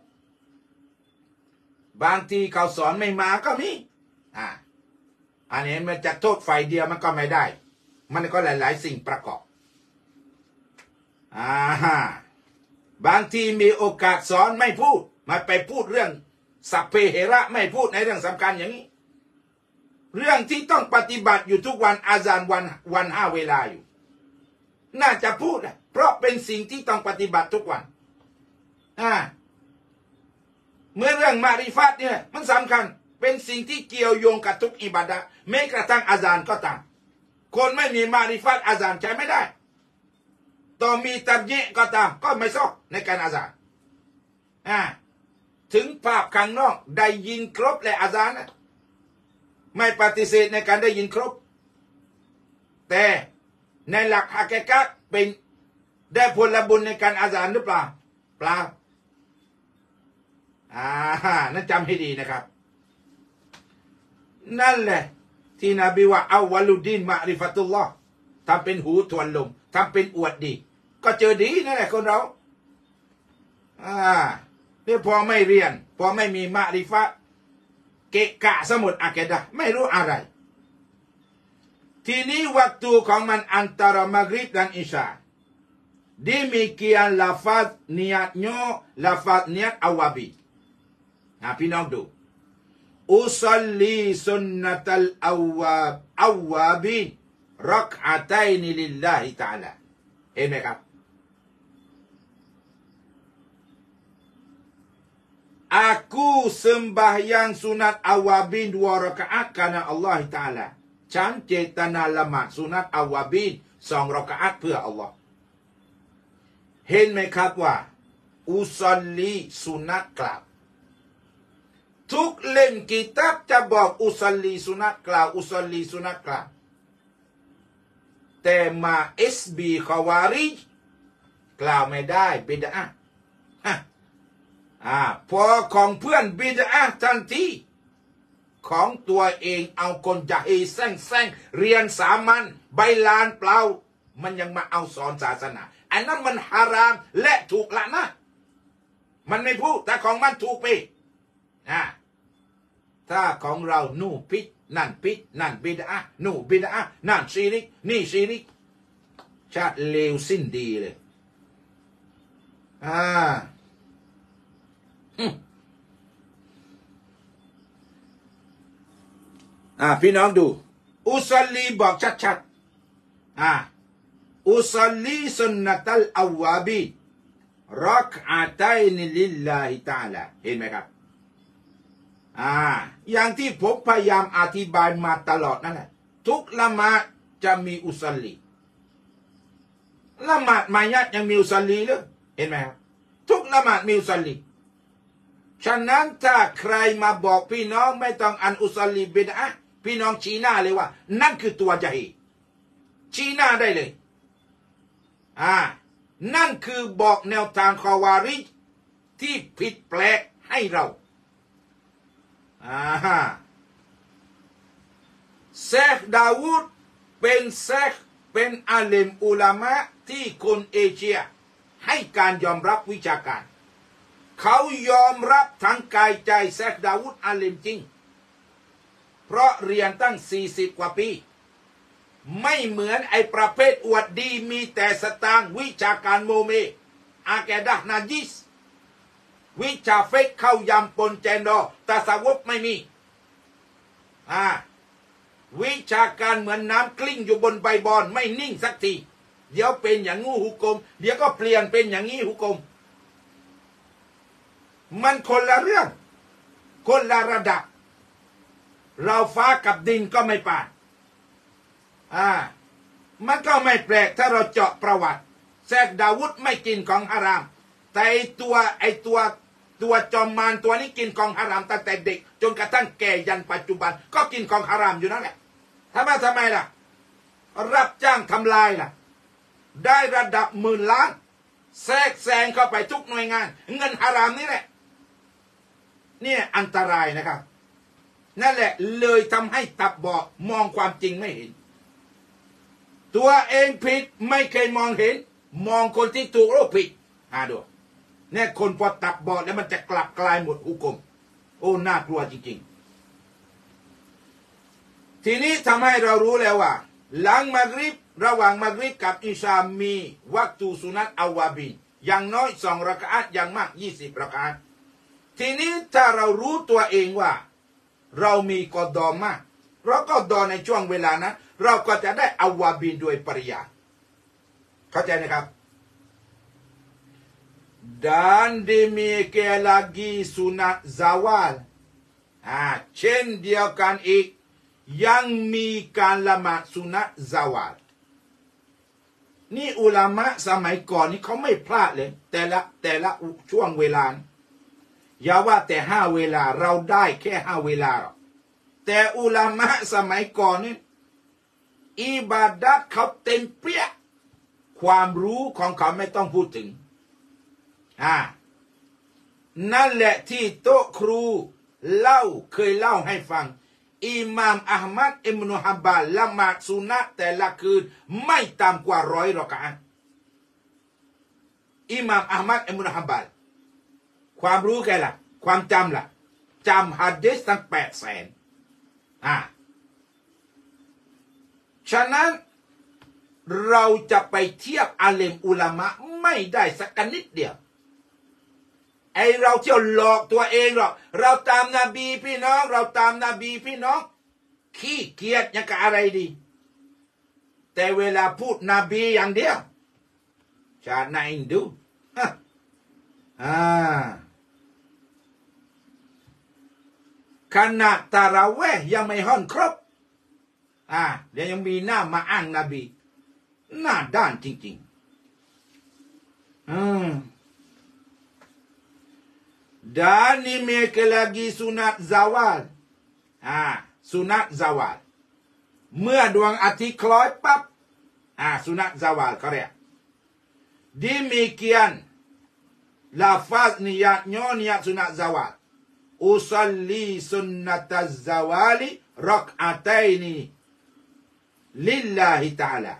บางทีเขาสอนไม่มาก็มีอ่าอันนี้มันจะโทษฝ่ายเดียวมันก็ไม่ได้มันก็หลายๆสิ่งประกอบอ่าบางทีมีโอกาสสอนไม่พูดมาไปพูดเรื่องสัพเพเหระไม่พูดในเรื่องสำคัญอย่างนี้เรื่องที่ต้องปฏิบัติอยู่ทุกวันอาซานวันวันห้าเวลาอยู่น่าจะพูดเพราะเป็นสิ่งที่ต้องปฏิบัติทุกวันอ่าเมื่อเรื่องมาริฟัตเนี่ยมันสำคัญเป็นสิ่งที่เกี่ยวโยงกับทุกอิบาดะห์แม้กระทั่งอาซานก็ตามคนไม่มีมาริฟัตอาซานใช้ไม่ได้ต่อมีตับเยะก็ตามก็ไม่ซอกในการอาซานอ่าถึงภาพข้างนอกได้ยินครบและอาซานนะไม่ปฏิเสธในการได้ยินครบแต่ในหลักฮะกีกะห์เป็นได้ผลบุญในการอาซานหรือเปล่าเปล่าอ่านั่นจำให้ดีนะครับนั่นแหละที่นบีว่าเอาวัลุดินมะริฟะตุลลอฮ์ทำเป็นหูทวนลมทำเป็นอวดดีก็เจอดีนั่นแหละคนเราอ่าเนี่ยพอไม่เรียนพอไม่มีมะริฟะเกะกะสมุดอะกีดะห์ไม่รู้อะไรทีนี้วัตถุของมันอันตรมักริบdan isya demikian lafaz niatnya lafaz niat awabi nah พี่น้องดูอุซัลลีสุนนัตัลอาวาบอาวาบินรักอะตัยนิลิลลาฮิตะอาลาเห็นไหมครับaku sembahyang sunat awabin dua rakaat karena Allah Ta'ala ฉันเจตนาละหมาดสุนัตอาวาบินสองรากาตเพื่ออัลลอฮ์เห็นไหมครับว่าอุซัลลีสุนัตกล่าวทุกเล่มกิตับจะบอกอุซัลลีสุนัตกล่าวอุซัลลีสุนัตกล่าวแต่มาเอสบีขาวาริจกล่าวไม่ได้บิดอะอ่าพอของเพื่อนบิดอะทันทีของตัวเองเอาคนจะเฮแซงแซงเรียนสามัญใบลานเปล่ามันยังมาเอาสอนศาสนาอันนั้นมันฮารามและถูกละนะมันไม่พูดแต่ของมันถูกไปอ่าถ้าของเรานู่พิษนั่นพิษนั่นบิดอะนู่บิดอะนั่นชีริกนี่ชีริกชาติเลวสิ้นดีเลยอ่าอ่าพี่น้องดูอุซัลลีบอกชัดๆอ่าอุซัลลีสุนนัตัลอาวาบีรักอะตัยนิลิลลาฮิตะอาลาเห็นไหมครับอ่าอย่างที่ผมพยายามอธิบายมาตลอดนั่นแหละทุกละหมาดจะมีอุซัลลีละหมาดมายัดยังมีอุซัลลีเลยเห็นไหมครับทุกละหมาดมีอุซัลลีฉะนั้นถ้าใครมาบอกพี่น้องไม่ต้องอันอุซัลลีบิดอะพี่น้องชี้หน้าเลยว่านั่นคือตัวจะฮีชี้หน้าได้เลยอ่านั่นคือบอกแนวทางคอวาริจที่ผิดแปลกให้เราอ่าเชคดาวูดเป็นเชคเป็นอาเลมอุลามะที่คนเอเชียให้การยอมรับวิชาการเขายอมรับทั้งกายใจเชคดาวูดอาเลมจริงเพราะเรียนตั้งสี่สิบกว่าปีไม่เหมือนไอประเภทอวดดีมีแต่สตางค์วิชาการโมเมอาแกดะนาจิสวิชาเฟกเข้ายำปนแจนดอตาสาวกไม่มีอ่าวิชาการเหมือนน้ำกลิ้งอยู่บนใบบอนไม่นิ่งสักทีเดี๋ยวเป็นอย่างงูหุกมเดี๋ยวก็เปลี่ยนเป็นอย่างนี้หุกมมันคนละเรื่องคนละระดับเราฟ้ากับดินก็ไม่ป่านอ่ามันก็ไม่แปลกถ้าเราเจาะประวัติแซกดาวุฒไม่กินของฮารามแต่ไอตัวไอตัวตัวจอมมารตัวนี้กินของฮารามตั้งแต่เด็กจนกระทั่งแก่ยันปัจจุบันก็กินของฮารามอยู่นั่นแหละทำไมทำไมล่ะรับจ้างทำลายล่ะได้ระดับหมื่นล้านแทรกแซงเข้าไปทุกหน่วยงานเงินฮารามนี่แหละเนี่ยอันตรายนะครับนั่นแหละเลยทำให้ตับบอดมองความจริงไม่เห็นตัวเองผิดไม่เคยมองเห็นมองคนที่ถูกรู้ผิดอ่าดูเนี่ยคนพอตับบอดแล้วมันจะกลับกลายหมดหุกมโอ้น่ากลัวจริงๆทีนี้ทำให้เรารู้แล้วว่าหลังมักริบระหว่างมักริบกับอิชามีวัตถุสุนัตอาวาบินอย่างน้อยสองรากาตอย่างมากยี่สิบรากาตทีนี้ถ้าเรารู้ตัวเองว่าเรามีกอดอมากเราก็ดอในช่วงเวลานั้นเราก็จะได้อาวาบินโดยปริยายเข้าใจนะครับ dan demikian lagi sunat zawal อ่าเช่นเดียวกันอีกยังมีการละหมาดสุนัตซาวาลนี่อุลามะสมัยก่อนนี่เขาไม่พลาดเลยแต่ละแต่ละช่วงเวลาอย่าว่าแต่ห้าเวลาเราได้แค่ห้าเวลาหรอกแต่อุลามะสมัยก่อนนี่อิบาดัตเขาเต็มเปี้ยความรู้ของเขาไม่ต้องพูดถึงอ่านั่นแหละที่โต๊ะครูเล่าเคยเล่าให้ฟังอิหม่ามอะห์มัดอิบนุฮัมบัลละหมาดสุนัตแต่ละคืนไม่ต่ำกว่าร้อยรอกะอะห์อิหม่ามอะห์มัดอิบนุฮัมบัลความรู้แกล่ะความจำล่ะจำฮะดีษตั้งแปดแสนอ่าฉะนั้นเราจะไปเทียบอาเลมอุลามะไม่ได้สักนิดเดียวไอเราเที่ยวหลอกตัวเองหรอกเราตามนบีพี่น้องเราตามนบีพี่น้องขี้เกียจยังกับอะไรดีแต่เวลาพูดนบีอย่างเดียวชาติไหนดูอ่าขนาดตาราเวห์ยังไม่ห่อนครบอ่าเดี๋ยวยังมีหน้ามาอ้างนบีหน้าด้านจริงๆอืมdan ni mereka lagi sunat zawal อ่าสุนัตzawal เมื่อดวงอาทิตย์คล้อยปั๊บอ่าสุนัตzawal เขาเรียก demikian lafaz niatnya niat sunat zawal usalli sunnataz zawali rak'ataini lillahi ta'ala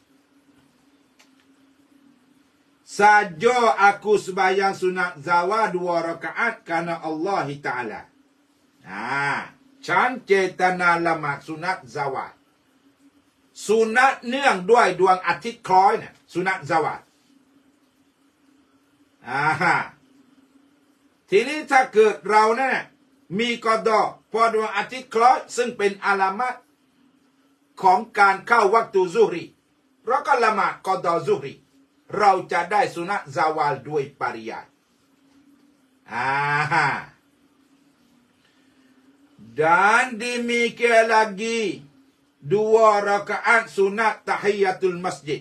saja aku sembahyang sunat zawal dua rakaat karena Allah Ta'ala. Ah, ฉันเจตนาละหมาดสุนัตzawal สุนัตเนื่องด้วยดวงอาทิตย์คล้อยเนี่ยสุนัตzawal อ่าฮะทีนี้ถ้าเกิดเราเนี่ยมีกอดอพอดวงอาทิตย์คล้อยซึ่งเป็นอาลามัตของการเข้าวักตุซุฮรีเราก็ละหมาดกอดอซุฮรีเราจะได้สุนัตzawalด้วยปริยายอ่าฮะ dan demikian lagi dua rakaat sunat tahiyatul masjid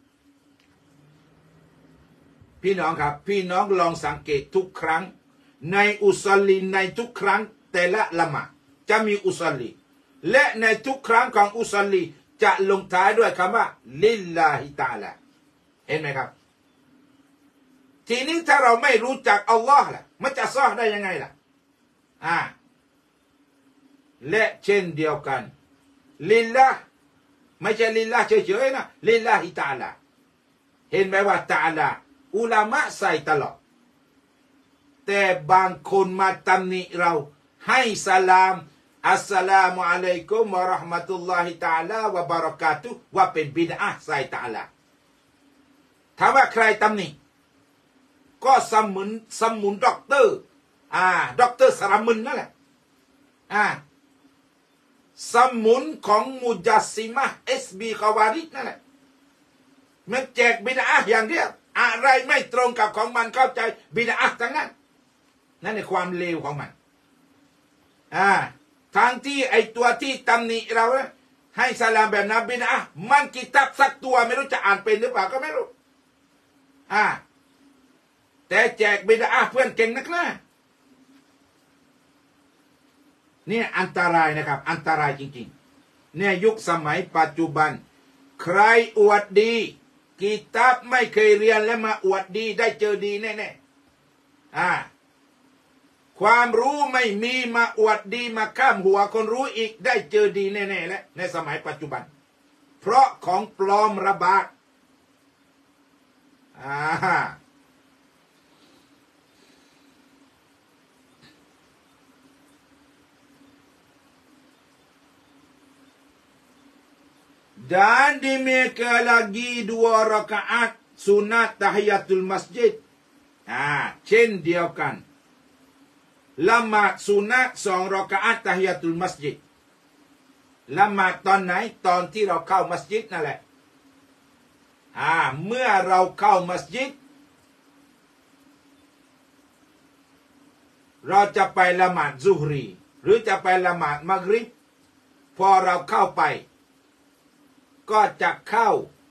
พี่น้องครับพี่น้องลองสังเกตทุกครั้งในอุซอลีในทุกครั้งแต่ละละหมาดจะมีอุซอลีและในทุกครั้งของอุซอลีจะลงท้ายด้วยคำว่าลิลลาฮิตะอาลาเห็นไหมครับทีนี้ถ้าเราไม่รู้จักอัลลอฮ์ล่ะมันจะซอฮได้ยังไงล่ะอ่าและเช่นเดียวกันลิลลาห์ไม่ใช่ลิลลาห์เฉยๆนะลิลลาฮิตะอาลาเห็นไหมว่าตะอาลาอุลามะใส่ตลอดแต่บางคนมาตำหนิเราให้สลามอัสสลามุอะลัยกุมวะเราะห์มะตุลลอฮิตะอาลาวะบารอกาตุฮ์ว่าเป็นบิดอะห์ใส่ตะอาลาถามว่าใครตำหนิก็สมุนสมุนด็อกเตอร์อ่าด็อกเตอร์สรามุนนั่นแหละอ่าสมุนของมุจัสซิมะห์เอสบีคาวาริดนั่นแหละมันแจกบิดอะห์อย่างเดียวอะไรไม่ตรงกับของมันเข้าใจบิดอะห์ทั้งนั้นนั่นในความเลวของมันอ่าทางที่ไอตัวที่ตำหนิเราให้สลามแบบนั้นบิดอะห์มันกิตับสักตัวไม่รู้จะอ่านเป็นหรือเปล่าก็ไม่รู้อ่าแต่แจกบิดอะห์เพื่อนเก่งนักนะเนี่ยอันตรายนะครับอันตรายจริงๆเนี่ยยุคสมัยปัจจุบันใครอวดดีกิตับไม่เคยเรียนและมาอวดดีได้เจอดีแน่ๆอ่าความรู้ไม่มีมาอวดดีมาข้ามหัวคนรู้อีกได้เจอดีแน่ๆและในสมัยปัจจุบันเพราะของปลอมระบาดอ่าdan demikian lagi dua rakaat sunat tahiyatul masjid อ่าเช่นเดียวกันละหมาดสุนัตสองรอกะอัตตะฮิยะตุลมัสยิดละหมาดตอนไหนตอนที่เราเข้ามัสยิดนั่นแหละอ่าเมื่อเราเข้ามัสยิดเราจะไปละหมาดซุฮรีหรือจะไปละหมาดมักริบพอเราเข้าไปก็จะเข้า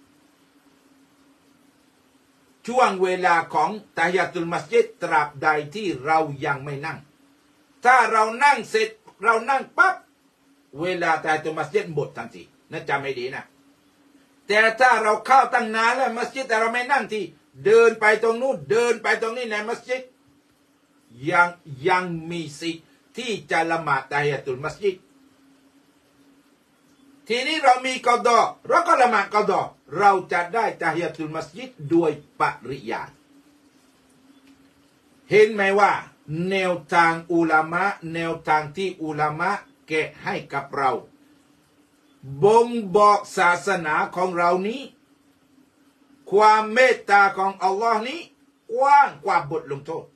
ช่วงเวลาของตะฮิยะตุลมัสยิดตราบใดที่เรายังไม่นั่งถ้าเรานั่งเสร็จเรานั่งปั๊บเวลาตะฮิยะตุลมัสยิดหมดทันทีนะจำให้ดีนะแต่ถ้าเราเข้าตั้งนานแล้วมัสยิดแต่เราไม่นั่งทีเดินไปตรงนู้นเดินไปตรงนี้ในมัสยิดยังยังมีสิทธิ์ที่จะละหมาดตะฮิยะตุลมัสยิดทีนี้เรามีกอดอเราก็ละหมาดกอดอเราจะได้ตะฮิยะตุลมัสยิดโดยปริยายเห็นไหมว่าแนวทางอุลามะแนวทางที่อุลามะแกะให้กับเราบ่งบอกศาสนาของเรานี้ความเมตตาของอัลลอฮ์นี้กว้างกว่าบทลงโทษ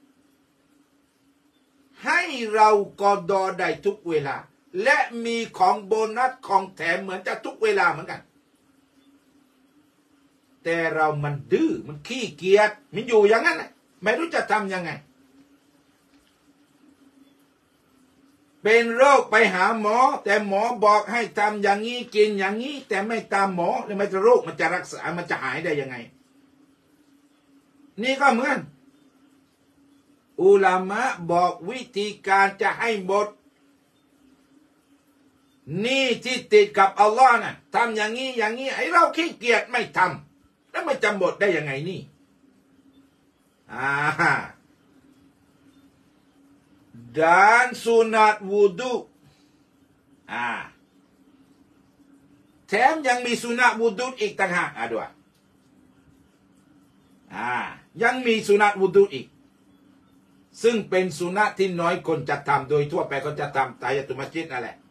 ให้เรากอดอได้ทุกเวลาและมีของโบนัสของแถมเหมือนจะทุกเวลาเหมือนกันแต่เรามันดื้อมันขี้เกียจมันอยู่อย่างนั้นไม่รู้จะทำยังไงเป็นโรคไปหาหมอแต่หมอบอกให้ทำอย่างนี้กินอย่างนี้แต่ไม่ตามหมอแล้วมันจะโรคมันจะรักษามันจะหายได้ยังไงนี่ก็เหมือนอุลามะบอกวิธีการจะให้หมดนี่ที่ติดกับอัลลอฮ์น่ะทำอย่างนี้อย่างนี้ไอ้เราขี้เกียจไม่ทำแล้วมันจะหมดได้ยังไงนี่อ่าด้านสุนัตวูดูอ่าแถมยังมีสุนัตวูดูอีกต่างหากอ่ะด้วยอ่ายังมีสุนัตวูดูอีกซึ่งเป็นสุนัตที่น้อยคนจะทำโดยทั่วไปเขาจะทำตายะตุมัสยิดนั่นแหละ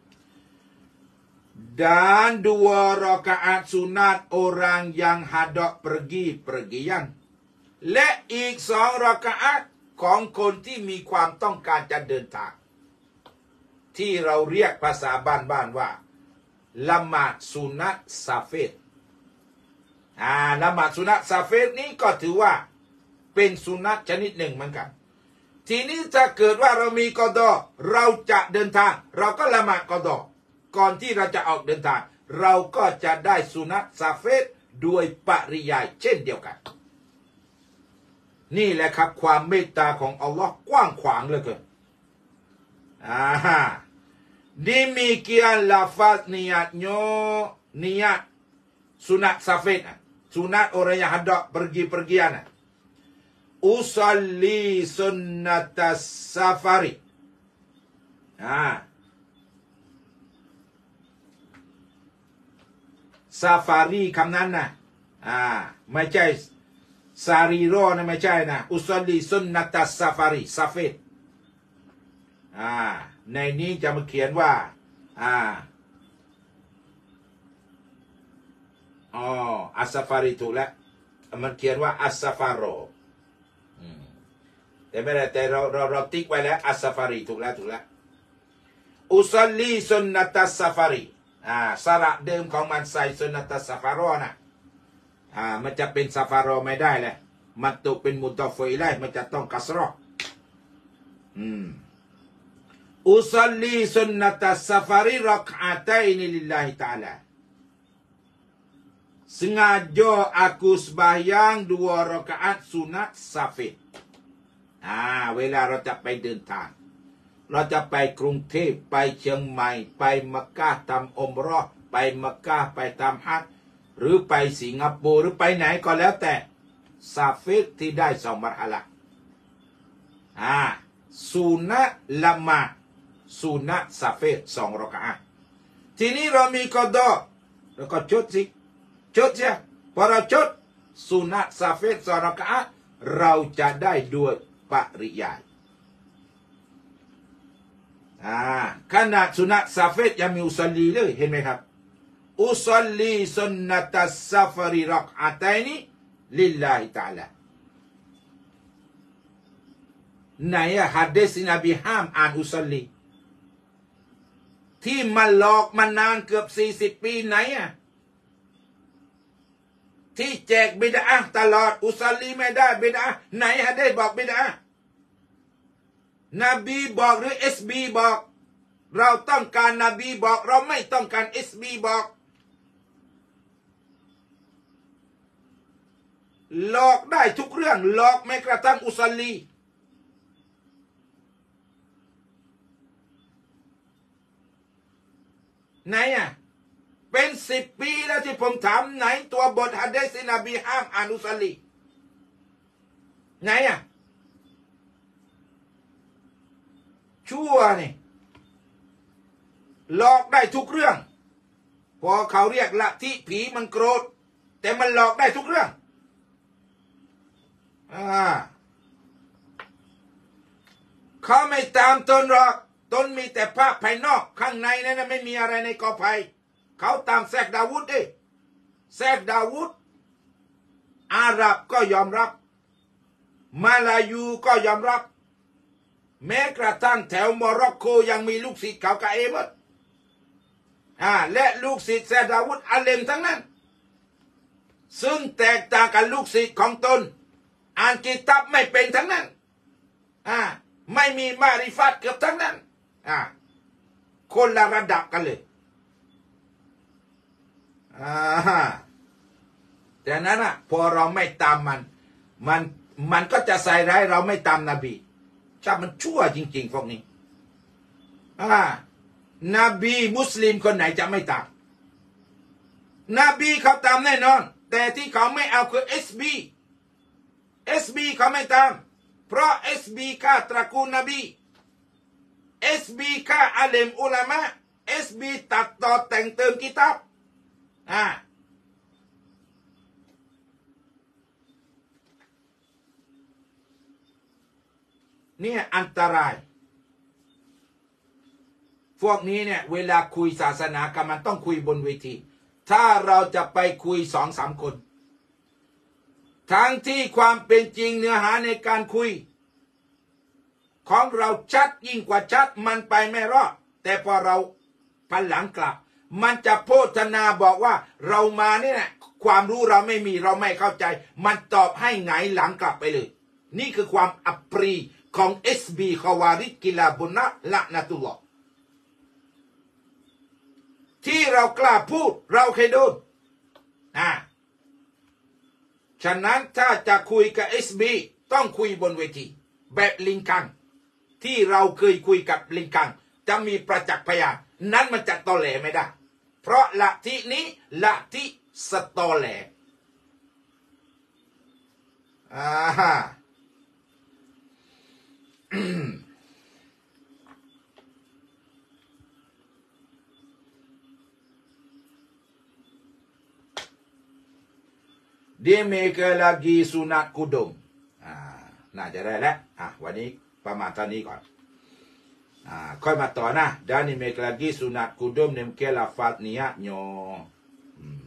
dan dua rakaat sunat orang yang hadap pergi-pergian และอีกสองรากาอะห์ของคนที่มีความต้องการจะเดินทางที่เราเรียกภาษาบ้านๆว่าละหมาดสุนัตซาเฟรอ่าละหมาดสุนัตซาเฟรนี้ก็ถือว่าเป็นสุนัตชนิดหนึ่งเหมือนกันทีนี้ถ้าเกิดว่าเรามีกอดอเราจะเดินทางเราก็ละหมาดกอดอก่อนที่เราจะออกเดินทางเราก็จะได้สุนัตซาเฟรด้วยปริยายเช่นเดียวกันนี่แหละครับความเมตตาของอัลลอฮ์กว้างขวางเหลือเกินอ่าdemikian lafaz niatnya niat sunat safed sunat orang yang hendak pergi-pergian usalli sunnatas safari อ่าซาฟารีคำนั้นนะอ่าไม่ใช่ซารีโรนะไม่ใช่นะอุซอลีซุนนัตซาฟารีซาเฟตอ่าในนี้จะมาเขียนว่าอ่าอ๋ออัสซาฟารีถูกแล้วมันเขียนว่าอัสซาฟาโรแต่ไม่ได้แต่เราเราเราติ๊กไว้แล้วอัสซาฟารีถูกแล้วถูกแล้วอุซอลีซุนนัตซาฟารีอ่าสระเดิมของมันใส่สุนัตซาฟารอนะอ่ามันจะเป็นซาฟารอไม่ได้เลยมันตกเป็นมุตอฟอิลัยมันจะต้องกัสรออืมอุซัลลีสุนัตซาฟารีรักอาตัยนิลิลลาฮิตะอาลา sengaja aku sembahyang dua rakaat sunat safed อ่าเวลาเราจะไปเดินทางเราจะไปกรุงเทพไปเชียงใหม่ไปมักกะฮ์ทำอุมเราะห์ไปมักกะฮ์ไปทำฮัจญ์หรือไปสิงคโปร์หรือไปไหนก็แล้วแต่ซาเฟดที่ได้สองมรหะละอ่าสุนัตละหมาดสุนัตซาเฟดสองรอกอะห์ทีนี้เรามีกอดอแล้วก็จดสิจดเสียพอเราจดสุนัตซาเฟดสองรอกอะห์เราจะได้ด้วยปริยายอ่าขนาดสุนัตซาเฟดยังมีอุซัลลีเลยเห็นไหมครับอุซัลลีสุนนัตซาฟารีรักอะตัยนีลิลลาฮิตะอาลาไหนอะหะดีษนบีห้ามอ่านอุซัลลีที่มาหลอกมานานเกือบสี่สิบปีไหนอะที่แจกบิดอะห์ตลอดอุซัลลีไม่ได้บิดอะห์ไหนหะดีษบอกบิดอะห์นบีบอกหรือเอสบีบอกเราต้องการนบีบอกเราไม่ต้องการเอสบีบอกหลอกได้ทุกเรื่องหลอกแม้กระทั่งอุซัลลีไหนอ่ะเป็นสิบปีแล้วที่ผมถามไหนตัวบทหะดีษนบีห้ามอ่านอุซัลลีไหนอ่ะชั่วนี่หลอกได้ทุกเรื่องพอเขาเรียกละที่ผีมันโกรธแต่มันหลอกได้ทุกเรื่องอ่าเขาไม่ตามตนหรอกตนมีแต่ภาพภายนอกข้างในนั้นไม่มีอะไรในกอไผ่เขาตามแซกดาวุธดิแซกดาวุธอาหรับก็ยอมรับมาลายูก็ยอมรับแม้กระทั่งแถวโมร็อกโกยังมีลูกศิษย์เขากะเอหมดอ่าและลูกศิษย์แซกดาวุธอาเลมทั้งนั้นซึ่งแตกต่างกันลูกศิษย์ของตนอ่านกิตับไม่เป็นทั้งนั้นอ่าไม่มีมาริฟัตเกือบทั้งนั้นอ่าคนละระดับกันเลยอ่าแต่นั้นอ่ะพอเราไม่ตามมันมันมันก็จะใส่ร้ายเราไม่ตามนบีถ้ามันชั่วจริงๆพวกนี้อ่านบีมุสลิมคนไหนจะไม่ตามนบีเขาตามแน่นอนแต่ที่เขาไม่เอาคือ เอส บี เอส บี เขาไม่ตามเพราะ เอส บี ฆ่าตระกูลนบี เอส บี ฆ่าอาเลมอุลามะ เอส บี ตัดต่อแต่งเติมกิตับอ่าเนี่ยอันตรายพวกนี้เนี่ยเวลาคุยศาสนากันมันต้องคุยบนเวทีถ้าเราจะไปคุยสองสามคนทั้งที่ความเป็นจริงเนื้อหาในการคุยของเราชัดยิ่งกว่าชัดมันไปไม่รอดแต่พอเราพันหลังกลับมันจะโพธนาบอกว่าเรามาเนี่ยความรู้เราไม่มีเราไม่เข้าใจมันตอบให้ไงหลังกลับไปเลยนี่คือความอัปรีของ เอส บี ขวาริดกิลาบุนะละนะตุลลอฮ์ที่เรากล้าพูดเราเคยโดนอ่าฉะนั้นถ้าจะคุยกับ เอส บี ต้องคุยบนเวทีแบบลิงกังที่เราเคยคุยกับลิงกังจะมีประจักษ์พยานนั้นมันจะตอแหลไม่ได้เพราะละที่นี้ละที่สตอแหลอ่าDia mereka lagi sunat kudung. Ah, น่าจะได้แล้วอ่ะวันนี้ประมาณเท่านี้ก่อนอ่าค่อยมาต่อนะ Dan ni mereka lagi sunat kudung ni mungkin lafaz niatnya. Hmm.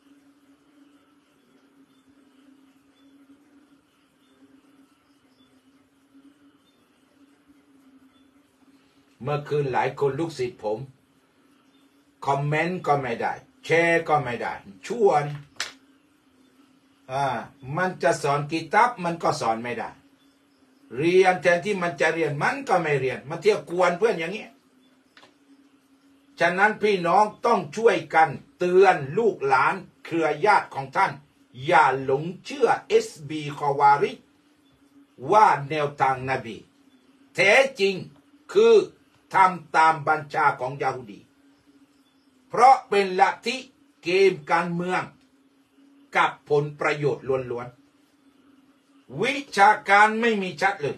เมื่อคืนหลายคนลูกศิษย์ผมคอมเมนต์ก็ไม่ได้แชร์ก็ไม่ได้ชั่วนี่อ่ามันจะสอนกิตับมันก็สอนไม่ได้เรียนแทนที่มันจะเรียนมันก็ไม่เรียนมันเที่ยวกวนเพื่อนอย่างนี้ฉะนั้นพี่น้องต้องช่วยกันเตือนลูกหลานเครือญาติของท่านอย่าหลงเชื่อ เอส บี ขวาริดว่าแนวทางนบีแท้จริงคือทำตามบัญชาของยะฮูดีเพราะเป็นลัทธิเกมการเมืองกับผลประโยชน์ล้วนๆวิชาการไม่มีชัดเลย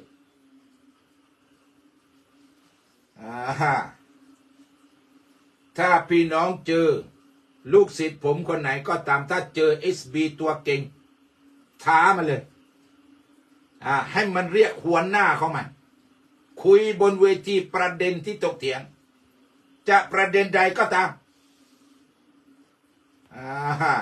ถ้าพี่น้องเจอลูกศิษย์ผมคนไหนก็ตามถ้าเจอ เอส บี ตัวเก่งท้ามาเลยให้มันเรียกหัวหน้าเขามันคุยบนเวทีประเด็นที่ตกเถียงจะประเด็นใดก็ตามอ่า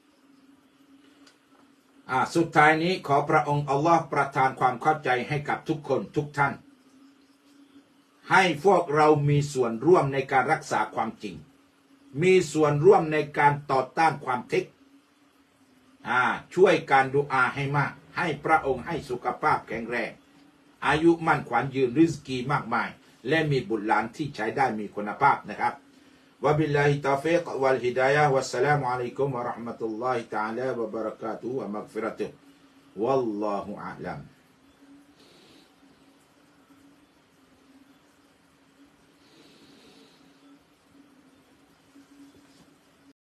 อ่าสุดท้ายนี้ขอพระองค์อัลลอฮ์ประทานความเข้าใจให้กับทุกคนทุกท่านให้พวกเรามีส่วนร่วมในการรักษาความจริงมีส่วนร่วมในการต่อต้านความเท็จอ่าช่วยการดุอาให้มากให้พระองค์ให้สุขภาพแข็งแรงอายุมั่นขวัญยืนริสกีมากมายและมีบุตรหลานที่ใช้ได้มีคุณภาพนะครับวะบิลลาฮิตอฟิกวัลฮิดายะฮ์วัสสลามุอะลัยกุมวะเราะห์มะตุลลอฮิตะอาลา วะบะเราะกาตุฮ์ วะมัฆฟิเราะตุฮ์ วัลลอฮุอะลัม